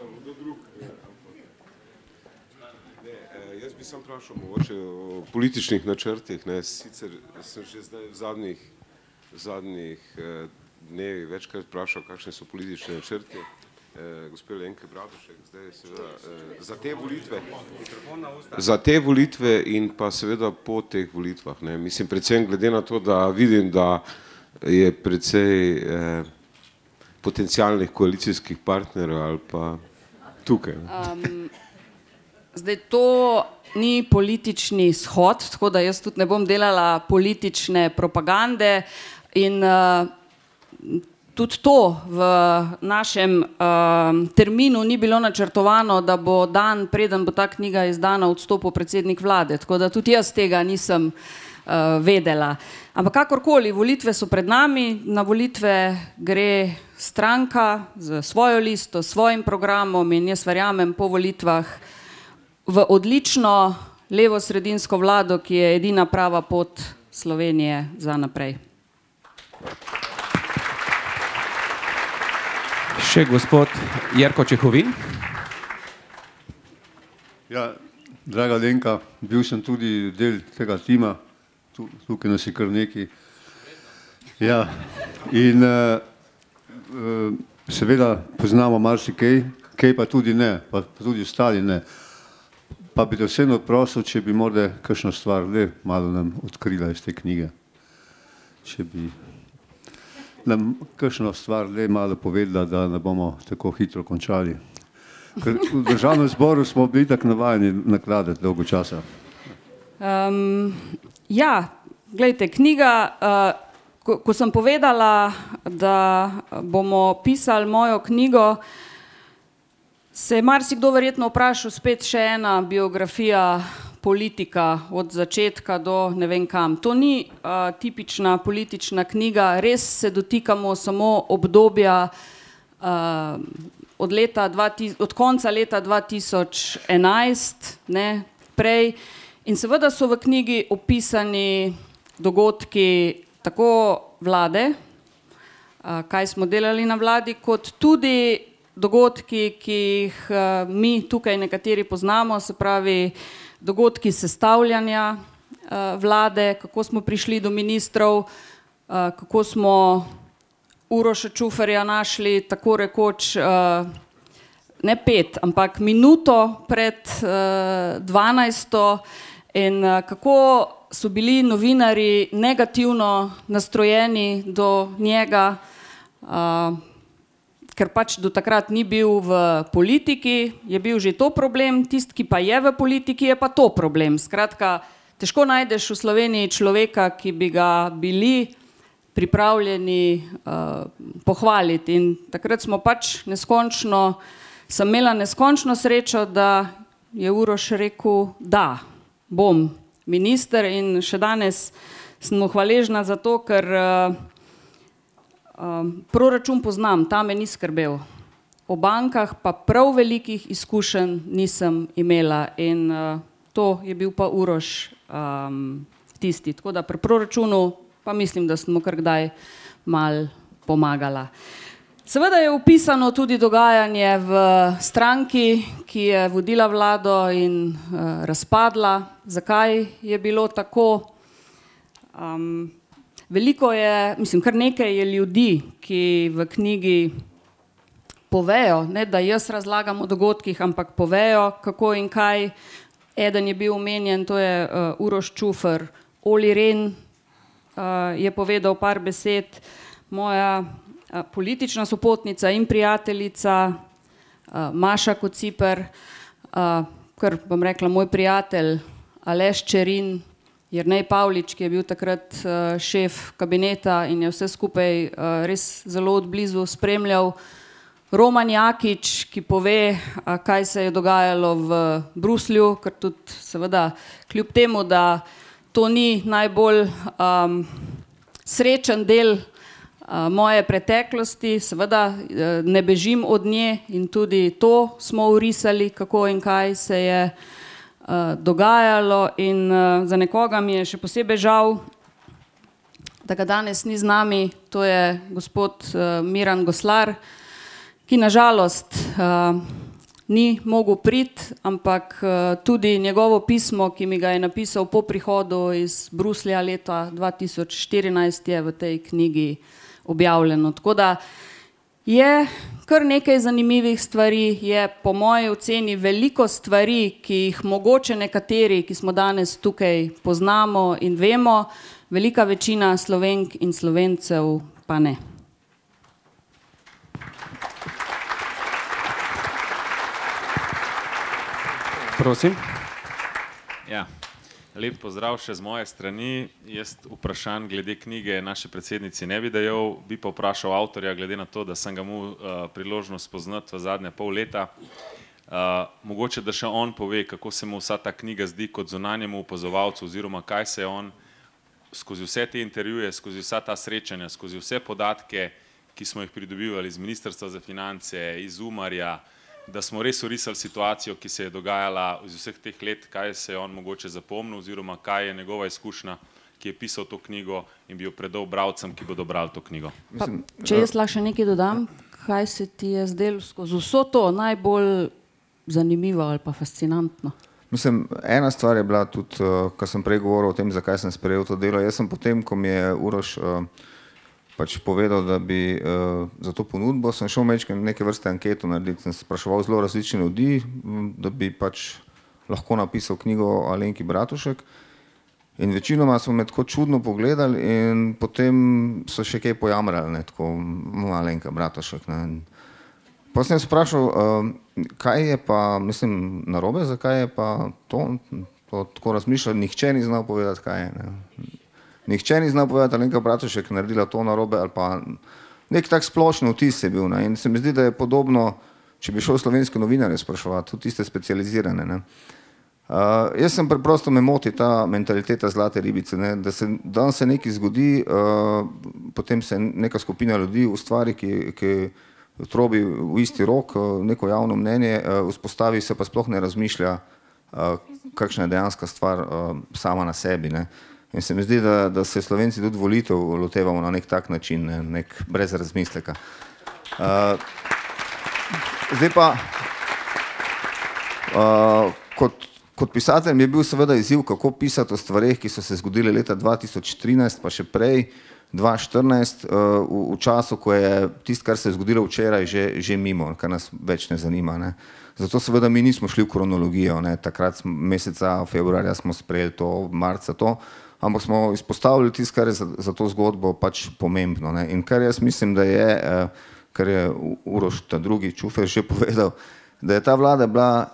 Sem vprašal mogoče o političnih načrtih, sicer sem že zdaj v zadnjih dnevih večkrat vprašal, kakšne so politične načrti gospe Alenke Bratušek, zdaj seveda za te volitve in pa seveda po teh volitvah. Mislim, predvsem glede na to, da vidim, da je precej potencialnih koalicijskih partnerjev ali pa tukaj. Zdaj to ni politični shod, tako da jaz tudi ne bom delala politične propagande in tudi to v našem terminu ni bilo načrtovano, da bo dan, preden bo ta knjiga izdana, odstopil predsednik vlade, tako da tudi jaz tega nisem vedela. Ampak kakorkoli, volitve so pred nami, na volitve gre stranka z svojo listo, svojim programom in jaz verjamem po volitvah v odlično levo-sredinsko vlado, ki je edina prava pot Slovenije za naprej. Še gospod Jerko Čehovin. Ja, draga Alenka, bil sem tudi del tega tima, tukaj nas je kar nekaj. Ja, in seveda poznamo marsikaj, kaj pa tudi ne, pa tudi ostali ne. Pa bi te vseeno prosil, če bi morda kakšno stvar le malo nam odkrila iz te knjige. Če bi nam kakšno stvar le malo povedala, da ne bomo tako hitro končali. Ker v Državnem zboru smo bili tako navajeni nakladati dolgo časa. Ja, glejte, knjiga, ko sem povedala, da bomo pisali mojo knjigo, se je marsikdo verjetno vprašal, spet še ena biografija politika od začetka do ne vem kam. To ni tipična politična knjiga, res se dotikamo samo obdobja od konca leta 2011, ne, prej. In seveda so v knjigi opisani dogodki tako vlade, kaj smo delali na vladi, kot tudi dogodki, ki jih mi tukaj nekateri poznamo, se pravi dogodki sestavljanja vlade, kako smo prišli do ministrov, kako smo Uroša Čuferja našli tako rekoč ne 5, ampak minuto pred 12. in kako so bili novinarji negativno nastrojeni do njega, ker pač do takrat ni bil v politiki, je bil že to problem, tisti, ki pa je v politiki, je pa to problem. Skratka, težko najdeš v Sloveniji človeka, ki bi ga bili pripravljeni pohvaliti. In takrat smo pač sem imela neskončno srečo, da je Uroš rekel, da bom minister, in še danes sem mu hvaležna za to, ker proračun poznam, ta me ni skrbel. O bankah pa prav velikih izkušenj nisem imela in to je bil pa Uroš tisti. Tako da pri proračunu pa mislim, da sem mu kar kdaj mal pomagala. Seveda je opisano tudi dogajanje v stranki, ki je vodila vlado in razpadla. Zakaj je bilo tako? Veliko je, mislim, kar nekaj je ljudi, ki v knjigi povejo, ne da jaz razlagam o dogodkih, ampak povejo, kako in kaj. Eden je bil omenjen, to je Uroš Čufer. Oli Rehn je povedal par besed, moja politična sopotnica in prijateljica Maša Kociper, kar bom rekla, moj prijatelj Aleš Čerin, Jernej Pavlič, ki je bil takrat šef kabineta in je vse skupaj res zelo odblizu spremljal, Roman Jakič, ki pove, kaj se je dogajalo v Bruslju, ker tudi seveda kljub temu, da to ni najbolj srečen del moje preteklosti, seveda ne bežim od nje in tudi to smo urisali, kako in kaj se je dogajalo, in za nekoga mi je še posebej žal, da ga danes ni z nami, to je gospod Miran Goslar, ki nažalost ni mogel priti, ampak tudi njegovo pismo, ki mi ga je napisal po prihodu iz Bruslja leta 2014, je v tej knjigi objavljeno. Tako da je kar nekaj zanimivih stvari, je po moji oceni veliko stvari, ki jih mogoče nekateri, ki smo danes tukaj, poznamo in vemo, velika večina Slovenk in Slovencev pa ne. Prosim. Ja. Lep pozdrav še z moje strani. Jaz vprašanj glede knjige naše predsednici ne bi dajal, bi pa vprašal avtorja, glede na to, da sem ga imel priložnost spoznati v zadnje pol leta. Mogoče, da še on pove, kako se mu vsa ta knjiga zdi kot zunanjemu opazovalcu, oziroma kaj se je on skozi vse te intervjuje, skozi vsa ta srečanja, skozi vse podatke, ki smo jih pridobivali iz Ministrstva za finance, iz Umarja, da smo res orisali situacijo, ki se je dogajala iz vseh teh let, kaj se je on mogoče zapomnil, oziroma kaj je njegova izkušnja, ki je pisal to knjigo in bi jo predal bralcem, ki bodo brali to knjigo. Pa, če jaz lahko še nekaj dodam, kaj se ti je zdelo skozi vso to najbolj zanimivo ali pa fascinantno? Mislim, ena stvar je bila tudi, ko sem prej govoril o tem, zakaj sem sprejel to delo. Jaz sem potem, ko mi je Uroš pač povedal, da bi za to ponudbo, sem šel neke vrste anketo narediti, sem spraševal zelo različne ljudi, da bi pač lahko napisal knjigo o Alenki Bratušek, in večinoma so me tako čudno pogledali in potem so še kaj pojamrali, tako Alenka Bratušek. Pa sem sprašal, kaj je pa, mislim, narobe, zakaj je pa to tako razmišljal, nihče ni znal povedati, kaj je. Nihče ni znal povedati, Alenka Bratušek naredila to narobe, ali pa nek tak splošni vtis je bil. In se mi zdi, da je podobno, če bi šel slovenske novinarje spraševati, tudi tiste specializirane. Jaz sem preprosto, me moti ta mentaliteta zlate ribice, da se danes se nekaj zgodi, potem se neka skupina ljudi ustvari, ki trobi v isti rok neko javno mnenje, vzpostavi se pa sploh ne razmišlja, kakšna je dejanska stvar sama na sebi. In se mi zdi, da se Slovenci tudi volitev lotevamo na nek tak način, nek brez razmisleka. Zdaj pa, kot pisatelj mi je bil seveda izziv, kako pisati o stvareh, ki so se zgodile leta 2013, pa še prej, 2014, v času, ko je tisto, kar se je zgodilo včeraj, že mimo, kar nas več ne zanima. Zato seveda mi nismo šli v kronologijo, takrat meseca februarja smo sprejeli to, marca to, ampak smo izpostavili tisto, kar je za to zgodbo pač pomembno. In kar jaz mislim, da je, kar je Uroš ta drugi Čufer že povedal, da je ta vlada bila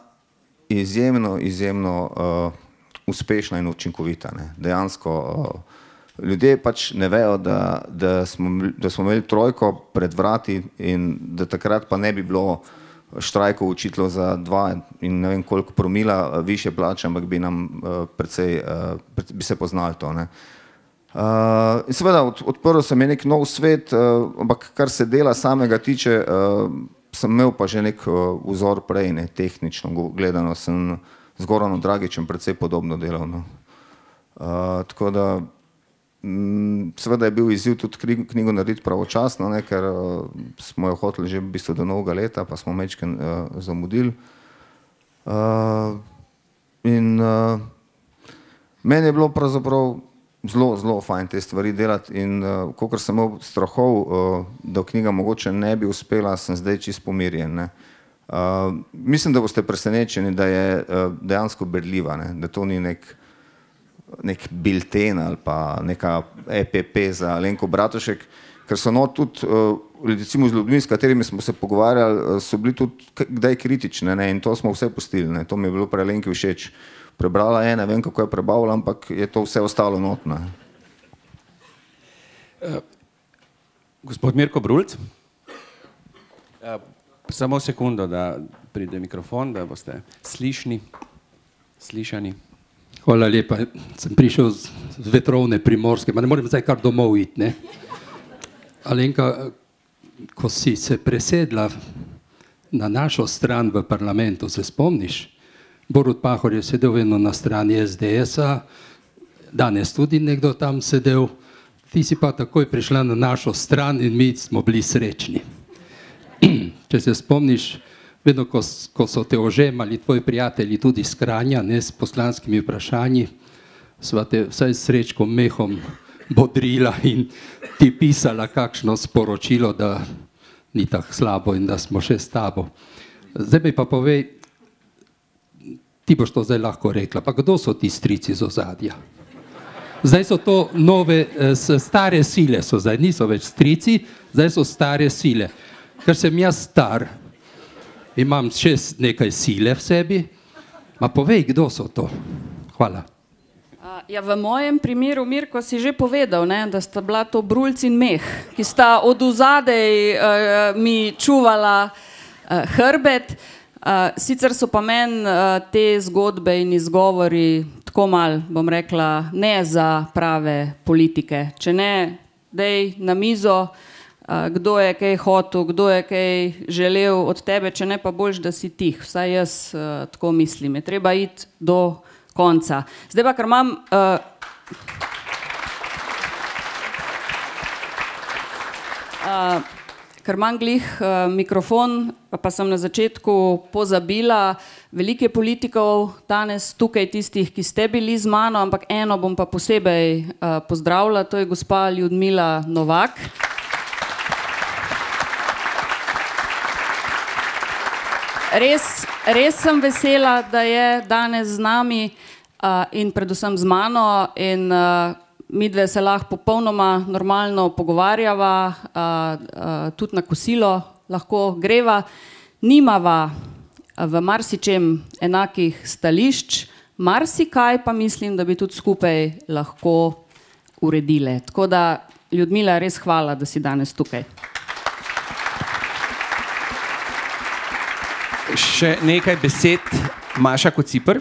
izjemno uspešna in učinkovita. Dejansko ljudje pač ne vejo, da smo imeli trojko pred vrati in da takrat pa ne bi bilo štrajkov učiteljev za 2 in ne vem koliko promila više plače, ampak bi nam precej, bi se poznali to, ne. In seveda odprl se mi nek nov svet, ampak kar se dela samega tiče, sem imel pa že nek vzor prej, ne, tehnično gledano, sem z Goranom Dragićem precej podobno delal, no. Tako da seveda je bil izziv tudi knjigo narediti pravočasno, ne, ker smo jo hoteli že v bistvu do novega leta, pa smo majčkeno zamudili. In meni je bilo pravzaprav zelo fajn te stvari delati in kakor sem imel strahov, da knjiga mogoče ne bi uspela, sem zdaj čisto pomirjen, ne. Mislim, da boste presenečeni, da je dejansko berljiva, ne, da to ni nek bilten ali pa neka EPP za Alenko Bratušek, ker so tudi recimo z ljudmi, s katerimi smo se pogovarjali, so bili tudi kdaj kritične, ne, in to smo vse pustili, ne, to mi je bilo pri Alenki všeč. Prebrala je, ne vem, kako je prebavila, ampak je to vse ostalo notno. Gospod Mirko Brulc, samo sekundo, da pride mikrofon, da boste slišani. Hvala lepa, sem prišel z vetrovne Primorske, ma ne morem zdaj kar domov iti, ne. Alenka, ko si se presedla na našo stran v parlamentu, se spomniš? Borut Pahor je sedel vedno na strani SDS-a, danes tudi nekdo tam sedel, ti si pa takoj prišla na našo stran in mi smo bili srečni. Če se spomniš, vedno, ko so te ožemali tvoji prijatelji tudi s Kranja, ne, s poslanskimi vprašanji, sva te vsaj s Srečkom Mehom bodrila in ti pisala kakšno sporočilo, da ni tako slabo in da smo še s tabo. Zdaj mi pa povej, ti boš to zdaj lahko rekla, pa kdo so ti strici z ozadja? Zdaj so to nove, stare sile so zdaj, niso več strici, zdaj so stare sile. Ker sem jaz star, imam še nekaj sile v sebi, ma povej, kdo so to? Hvala. Ja, v mojem primeru, Mirko, si že povedal, ne, da sta bila to Brulc in Meh, ki sta od ozadej mi čuvala hrbet. Sicer so pa meni te zgodbe in izgovori tako mal, bom rekla, ne za prave politike. Če ne, dej na mizo, kdo je kaj hotel, kdo je kaj želel od tebe, če ne pa boljš, da si tih. Vsaj jaz tako mislim. Je treba iti do konca. Zdaj pa, ker imam... Ker imam glih mikrofon, pa sem na začetku pozabila, veliko je politikov danes tukaj tistih, ki ste bili z mano, ampak eno bom pa posebej pozdravila, to je gospa Ljudmila Novak. Res sem vesela, da je danes z nami in predvsem z mano in midve se lahko popolnoma normalno pogovarjava, tudi na kosilo lahko greva. Nimava v marsičem enakih stališč, marsikaj pa mislim, da bi tudi skupaj lahko uredile. Tako da, Ljudmila, res hvala, da si danes tukaj. Še nekaj besed, Maša Kociper.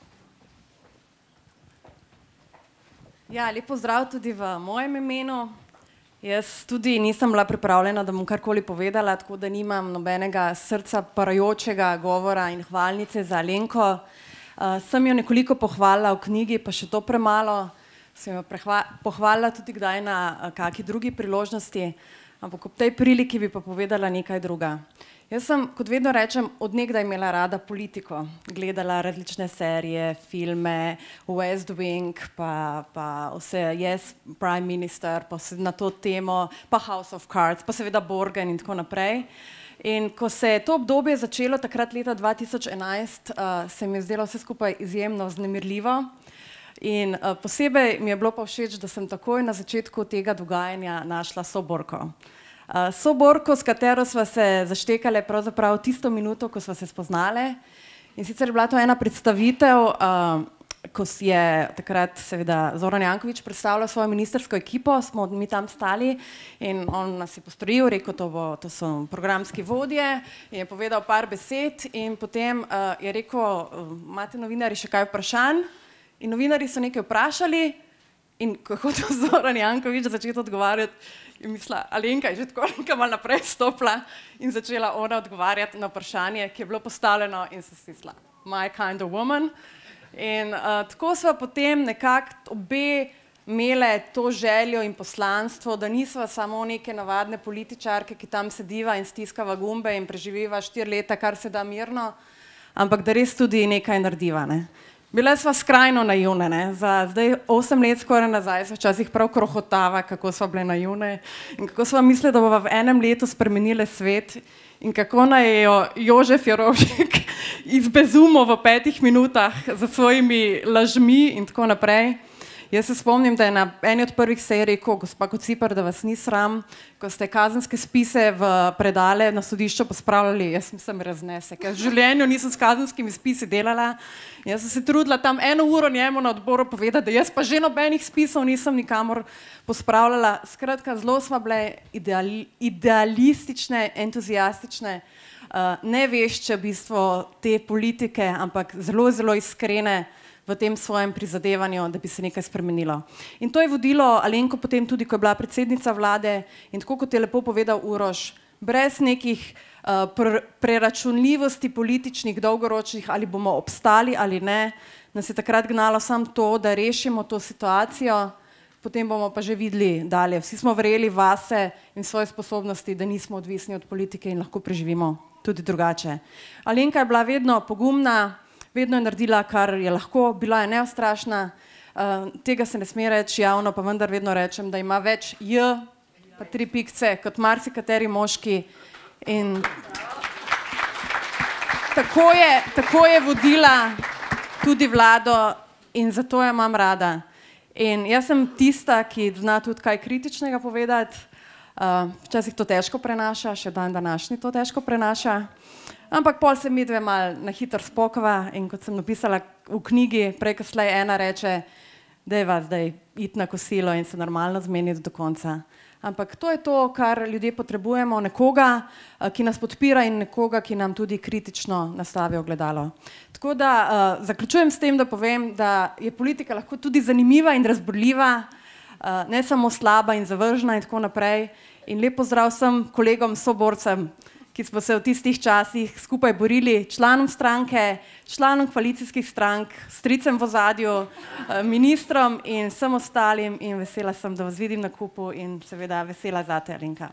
Ja, lep pozdrav tudi v mojem imenu. Jaz tudi nisem bila pripravljena, da bom karkoli povedala, tako da nimam nobenega srca parajočega govora in hvalnice za Alenko. Sem jo nekoliko pohvalila v knjigi, pa še to premalo. Sem jo pohvalila tudi kdaj na kaki drugi priložnosti, ampak ob tej priliki bi pa povedala nekaj druga. Jaz sem, kot vedno rečem, od nekdaj imela rada politiko. Gledala različne serije, filme, West Wing, pa vse Yes, Prime Minister, pa na to temo, pa House of Cards, pa seveda Borgen in tako naprej. In ko se je to obdobje začelo, takrat leta 2011, se mi je zdelo vse skupaj izjemno vznemirljivo. In posebej mi je bilo pa všeč, da sem takoj na začetku tega dogajanja našla soborko. Soborko, s katero sva se zaštekale pravzaprav tisto minuto, ko sva se spoznale. In sicer je bila to ena predstavitev ko si je takrat seveda Zoran Janković predstavljal svojo ministersko ekipo, smo mi tam stali in on nas je postrojil, rekel, to so programski vodje, je povedal par besed in potem je rekel, imate novinarji še kaj vprašanj? In novinarji so nekaj vprašali in ko je hotel Zoran Janković začeti odgovarjati, je mislila, Alenka je že tako nekaj malo naprej stopila in začela ona odgovarjati na vprašanje, ki je bilo postavljeno in se mislila, my kind of woman. In tako sva potem nekako obe imele to željo in poslanstvo, da nisva samo neke navadne političarke, ki tam sediva in stiskava gumbe in preživiva 4 leta, kar se da mirno, ampak da res tudi nekaj narediva, ne. Bile sva skrajno naivne, ne. Za zdaj 8 let skoraj nazaj se včasih prav krohotava, kako sva bile naivne in kako sva mislili, da bova v enem letu spremenile svet in kako naj jo Jožef Jerovšek izbezumo v 5 minutah za svojimi lažmi in tako naprej. Jaz se spomnim, da je na eni od prvih sej rekel, gospa Kociper, da vas ni sram, ko ste kazenske spise v predale na sodišču pospravljali, jaz sem raznesek. Jaz v življenju nisem s kazenskimi spisi delala, jaz sem se trudila tam 1 uro njemu na odboru povedati, da jaz pa že nobenih spisov nisem nikamor pospravljala. Skratka, zelo smo bile idealistične, entuzijastične, ne vešče v bistvu te politike, ampak zelo, zelo iskrene v tem svojem prizadevanju, da bi se nekaj spremenilo. In to je vodilo Alenko potem tudi, ko je bila predsednica vlade in tako, kot je lepo povedal Uroš, brez nekih preračunljivosti političnih, dolgoročnih, ali bomo obstali ali ne, nas je takrat gnalo samo to, da rešimo to situacijo, potem bomo pa že videli dalje. Vsi smo verjeli vase in svoje sposobnosti, da nismo odvisni od politike in lahko preživimo tudi drugače. Alenka je bila vedno pogumna, vedno je naredila, kar je lahko, bila je neustrašna, tega se ne sme reči javno, pa vendar vedno rečem, da ima več J, pa 3 pikce, kot marsikateri moški in tako je vodila tudi vlado in zato jo imam rada. In jaz sem tista, ki zna tudi kaj kritičnega povedati, včasih to težko prenaša, še dan današnji to težko prenaša, ampak pol se mi dve mal na hitro spokova in kot sem napisala v knjigi, prej ko slej ena reče, dajva zdaj iti na kosilo in se normalno zmeniti do konca. Ampak to je to, kar ljudje potrebujemo, nekoga, ki nas podpira in nekoga, ki nam tudi kritično nastavi ogledalo. Tako da zaključujem s tem, da povem, da je politika lahko tudi zanimiva in razburljiva, ne samo slaba in zavržna in tako naprej. In lep pozdrav vsem kolegom, soborcem, ki smo se v tistih časih skupaj borili, članom stranke, članom koalicijskih strank, stricem v ozadju, ministrom in vsem ostalim in vesela sem, da vas vidim na kupu in seveda vesela zate, Alenka.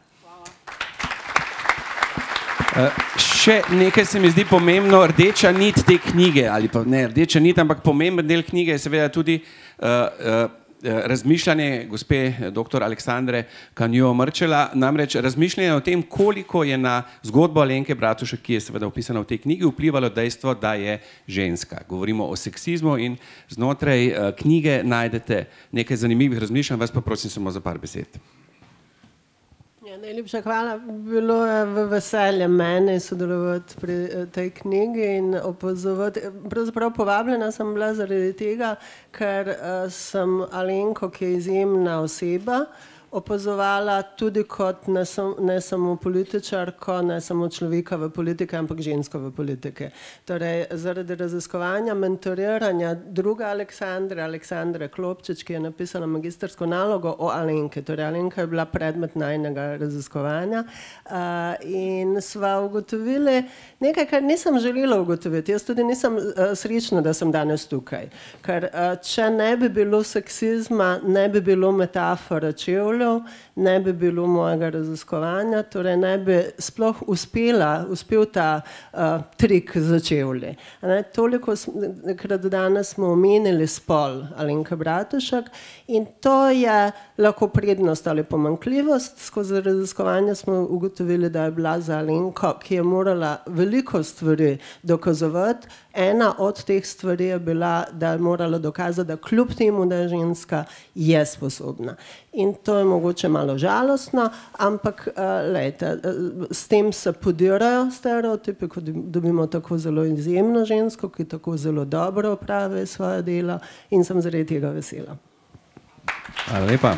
Še nekaj se mi zdi pomembno, rdeča nit te knjige, ali pa ne rdeča nit, ampak pomemben del knjige je seveda tudi razmišljanje gospe dr. Aleksandre Kanjo-Mrčela, namreč razmišljanje o tem, koliko je na zgodbo Alenke Bratušek, ki je seveda opisana v tej knjigi, vplivalo dejstvo, da je ženska. Govorimo o seksizmu in znotraj knjige najdete nekaj zanimivih razmišljanj, vas pa prosim samo za par besed. Najlepša hvala. Bilo je v veselje mene sodelovati pri tej knjigi in opazovati. Pravzaprav povabljena sem bila zaradi tega, ker sem Alenko, ki je izjemna oseba, opazovala tudi kot ne samo političarko, ne samo človeka v politike, ampak žensko v politike. Torej, zaradi raziskovanja, mentoriranja druge Aleksandre Klopčič, ki je napisala magistersko nalogo o Alenke. Torej, Alenka je bila predmet najinega raziskovanja in sva ugotovili nekaj, kar nisem želela ugotoviti. Jaz tudi nisem srečna, da sem danes tukaj. Ker če ne bi bilo seksizma, ne bi bilo metafora čevljev, ne bi bilo mojega raziskovanja, torej ne bi sploh uspel ta trik za čevlje. Toliko krat danes smo omenili spol Alenke Bratušek in to je lahko prednost ali pomanjkljivost. Skozi raziskovanje smo ugotovili, da je bila za Alenko, ki je morala veliko stvari dokazovati, ena od teh stvari je bila, da je morala dokazati, da kljub temu, da je ženska, je sposobna. In to je mogoče malo žalostno, ampak lejte, s tem se podirajo stereotipi, ko dobimo tako zelo izjemno žensko, ki tako zelo dobro opravi svoje delo in sem zaradi tega vesela. Hvala lepa.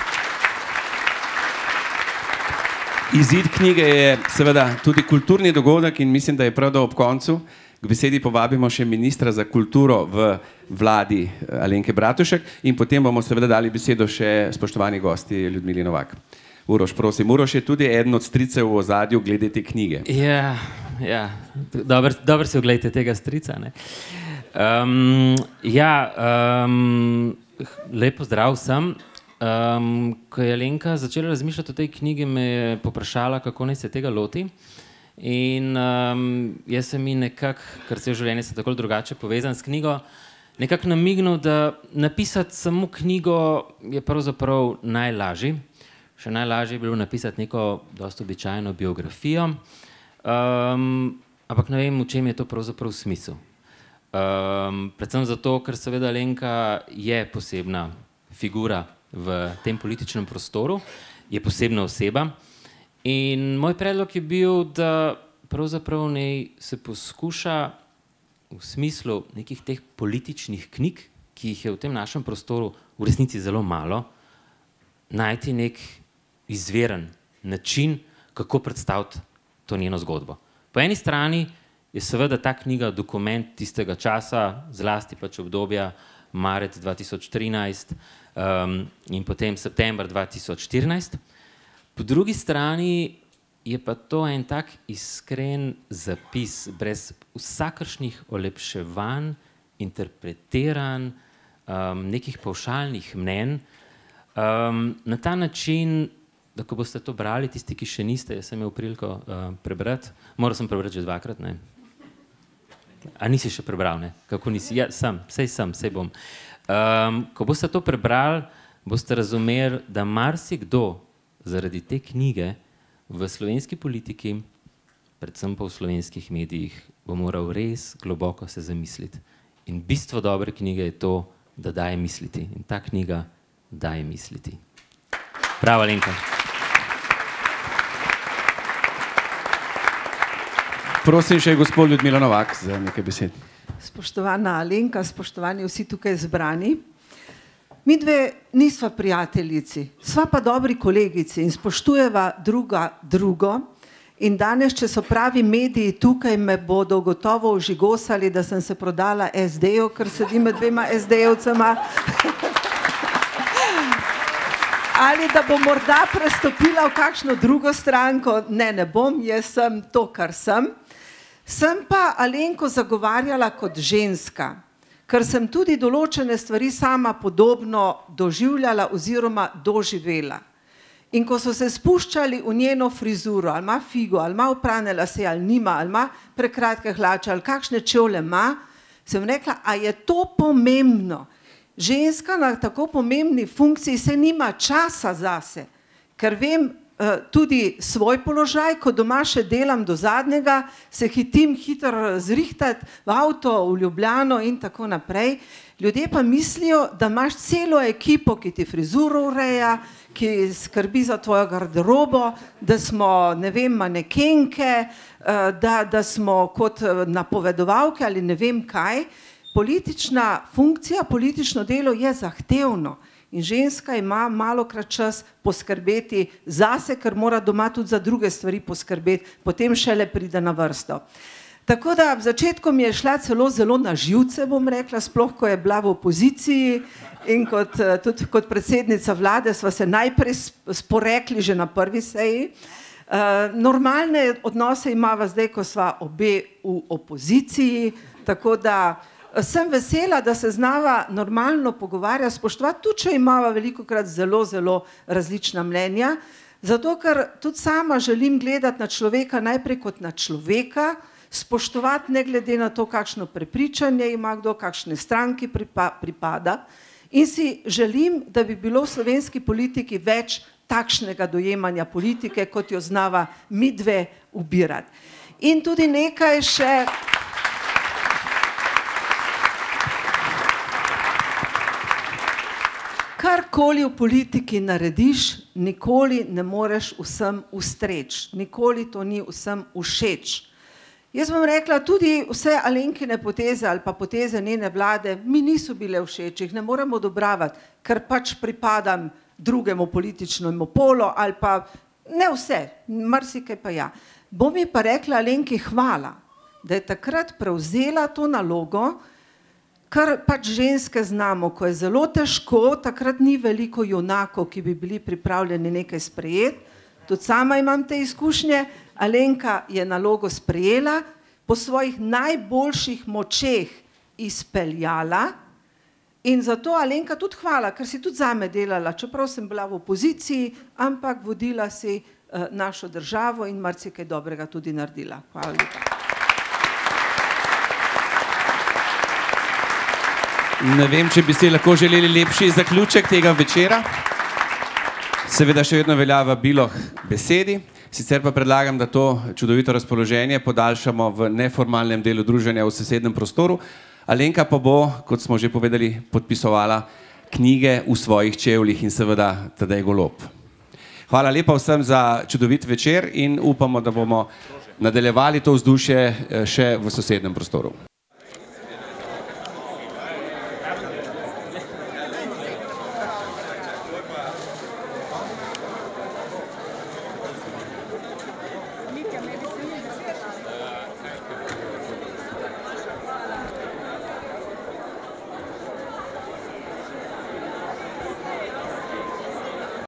Izid knjige je seveda tudi kulturni dogodek in mislim, da je prav, da ob koncu k besedi povabimo še ministra za kulturo v vladi Alenke Bratušek in potem bomo seveda dali besedo še spoštovani gosti Ljudmili Novak. Uroš, prosim. Uroš je tudi eden od stricev v ozadju glede te knjige. Ja, dobro si oglejte tega strica, ne. Lep pozdrav vsem. Ko je Alenka začela razmišljati o tej knjigi, me je poprašala, kako naj se tega loti. In jaz sem ji nekako, ker se v življenju sem tako drugače povezan s knjigo, nekako namignil, da napisati samo knjigo je pravzaprav najlažji. Še najlažje je bilo napisati neko dosti običajno biografijo, ampak ne vem, v čem je to pravzaprav smisel. Predvsem zato, ker seveda Alenka je posebna figura v tem političnem prostoru, je posebna oseba. In moj predlog je bil, da pravzaprav naj se poskuša v smislu nekih teh političnih knjig, ki jih je v tem našem prostoru v resnici zelo malo, najti nek izviren način, kako predstaviti to njeno zgodbo. Po eni strani je seveda ta knjiga dokument tistega časa, zlasti pač obdobja marec 2013 in potem september 2014. Po drugi strani je pa to en tak iskren zapis, brez vsakršnih olepševanj, interpretiranj, nekih pavšalnih mnenj. Na ta način, da ko boste to brali, tisti, ki še niste, jaz sem imel priliko prebrati, moral sem prebrati že dvakrat, ne? A nisi še prebral, ne? Kako nisi? Ja, sej bom. Ko boste to prebrali, boste razumeli, da marsikdo zaradi te knjige v slovenski politiki, predvsem pa v slovenskih medijih, bo moral res globoko se zamisliti. In bistvo dobre knjige je to, da daje misliti. In ta knjiga daje misliti. Bravo, Alenka. Prosim še gospod Ljudmila Novak za nekaj besed. Spoštovana Alenka, spoštovani vsi tukaj zbrani. Mi dve nisva prijateljici, sva pa dobri kolegici in spoštujeva drugo. In danes, če so pravi mediji tukaj, me bodo gotovo ožigosali, da sem se prodala SD-ju, ker sedim med dvema SD-jevcema. Ali da bom morda prestopila v kakšno drugo stranko. Ne bom, jaz sem to, kar sem. Sem pa Alenko zagovarjala kot ženska, ker sem tudi določene stvari sama podobno doživljala oziroma doživela. In ko so se spuščali v njeno frizuro, ali ima figo, ali ima oprane lase, ali nima, ali ima prekratke hlače, ali kakšne čevlje ima, sem rekla, a je to pomembno? Ženska na tako pomembni funkciji se nima časa zase, ker vem tudi svoj položaj, ko doma še delam do zadnjega, se hitim hitro zrihtati v avto, v Ljubljano in tako naprej. Ljudje pa mislijo, da imaš celo ekipo, ki ti frizuro ureja, ki skrbi za tvojo garderobo, da smo, ne vem, manekenke, da smo kot napovedovalke ali ne vem kaj. Politična funkcija, politično delo je zahtevno. In ženska ima malokrat čas poskrbeti zase, ker mora doma tudi za druge stvari poskrbeti, potem šele pride na vrsto. Tako da v začetku mi je šla celo zelo na živce, bom rekla, sploh ko je bila v opoziciji in tudi kot predsednica vlade sva se najprej sporekli že na prvi seji. Normalne odnose imava zdaj, ko sva obe v opoziciji, tako da sem vesela, da se znava normalno pogovarjati, spoštovati, tudi če imava velikokrat zelo, zelo različna mnenja, zato ker tudi sama želim gledati na človeka najprej kot na človeka, spoštovati ne glede na to, kakšno prepričanje ima kdo, kakšne stranki pripada in si želim, da bi bilo v slovenski politiki več takšnega dojemanja politike, kot jo znava midve ubirati. In tudi nekaj še... karkoli v politiki narediš, nikoli ne moreš vsem ustreči, nikoli to ni vsem všeč. Jaz bom rekla, tudi vse Alenkine poteze ali pa poteze njene vlade mi niso bile všeč, jih ne moremo odobravati, ker pač pripadam drugemu političnemu polu ali pa ne vse, marsikaj pa ja. Bom ji pa rekla Alenki hvala, da je takrat prevzela to nalogo, kar pač ženske znamo, ko je zelo težko, takrat ni veliko junakov, ki bi bili pripravljeni nekaj sprejeti, tudi sama imam te izkušnje. Alenka je nalogo sprejela, po svojih najboljših močeh izpeljala in zato Alenka tudi hvala, ker si tudi zame delala, čeprav sem bila v opoziciji, ampak vodila si našo državo in marsikaj dobrega tudi naredila. Hvala lepa. Ne vem, če bi si lahko želeli lepši zaključek tega večera. Seveda še vedno velja vabilo k besedi. Sicer pa predlagam, da to čudovito razpoloženje podaljšamo v neformalnem delu druženja v sosednjem prostoru. Alenka pa bo, kot smo že povedali, podpisovala knjige v svojih čevljih in seveda Tadej Golob. Hvala lepa vsem za čudovit večer in upamo, da bomo nadaljevali to vzdušje še v sosednjem prostoru.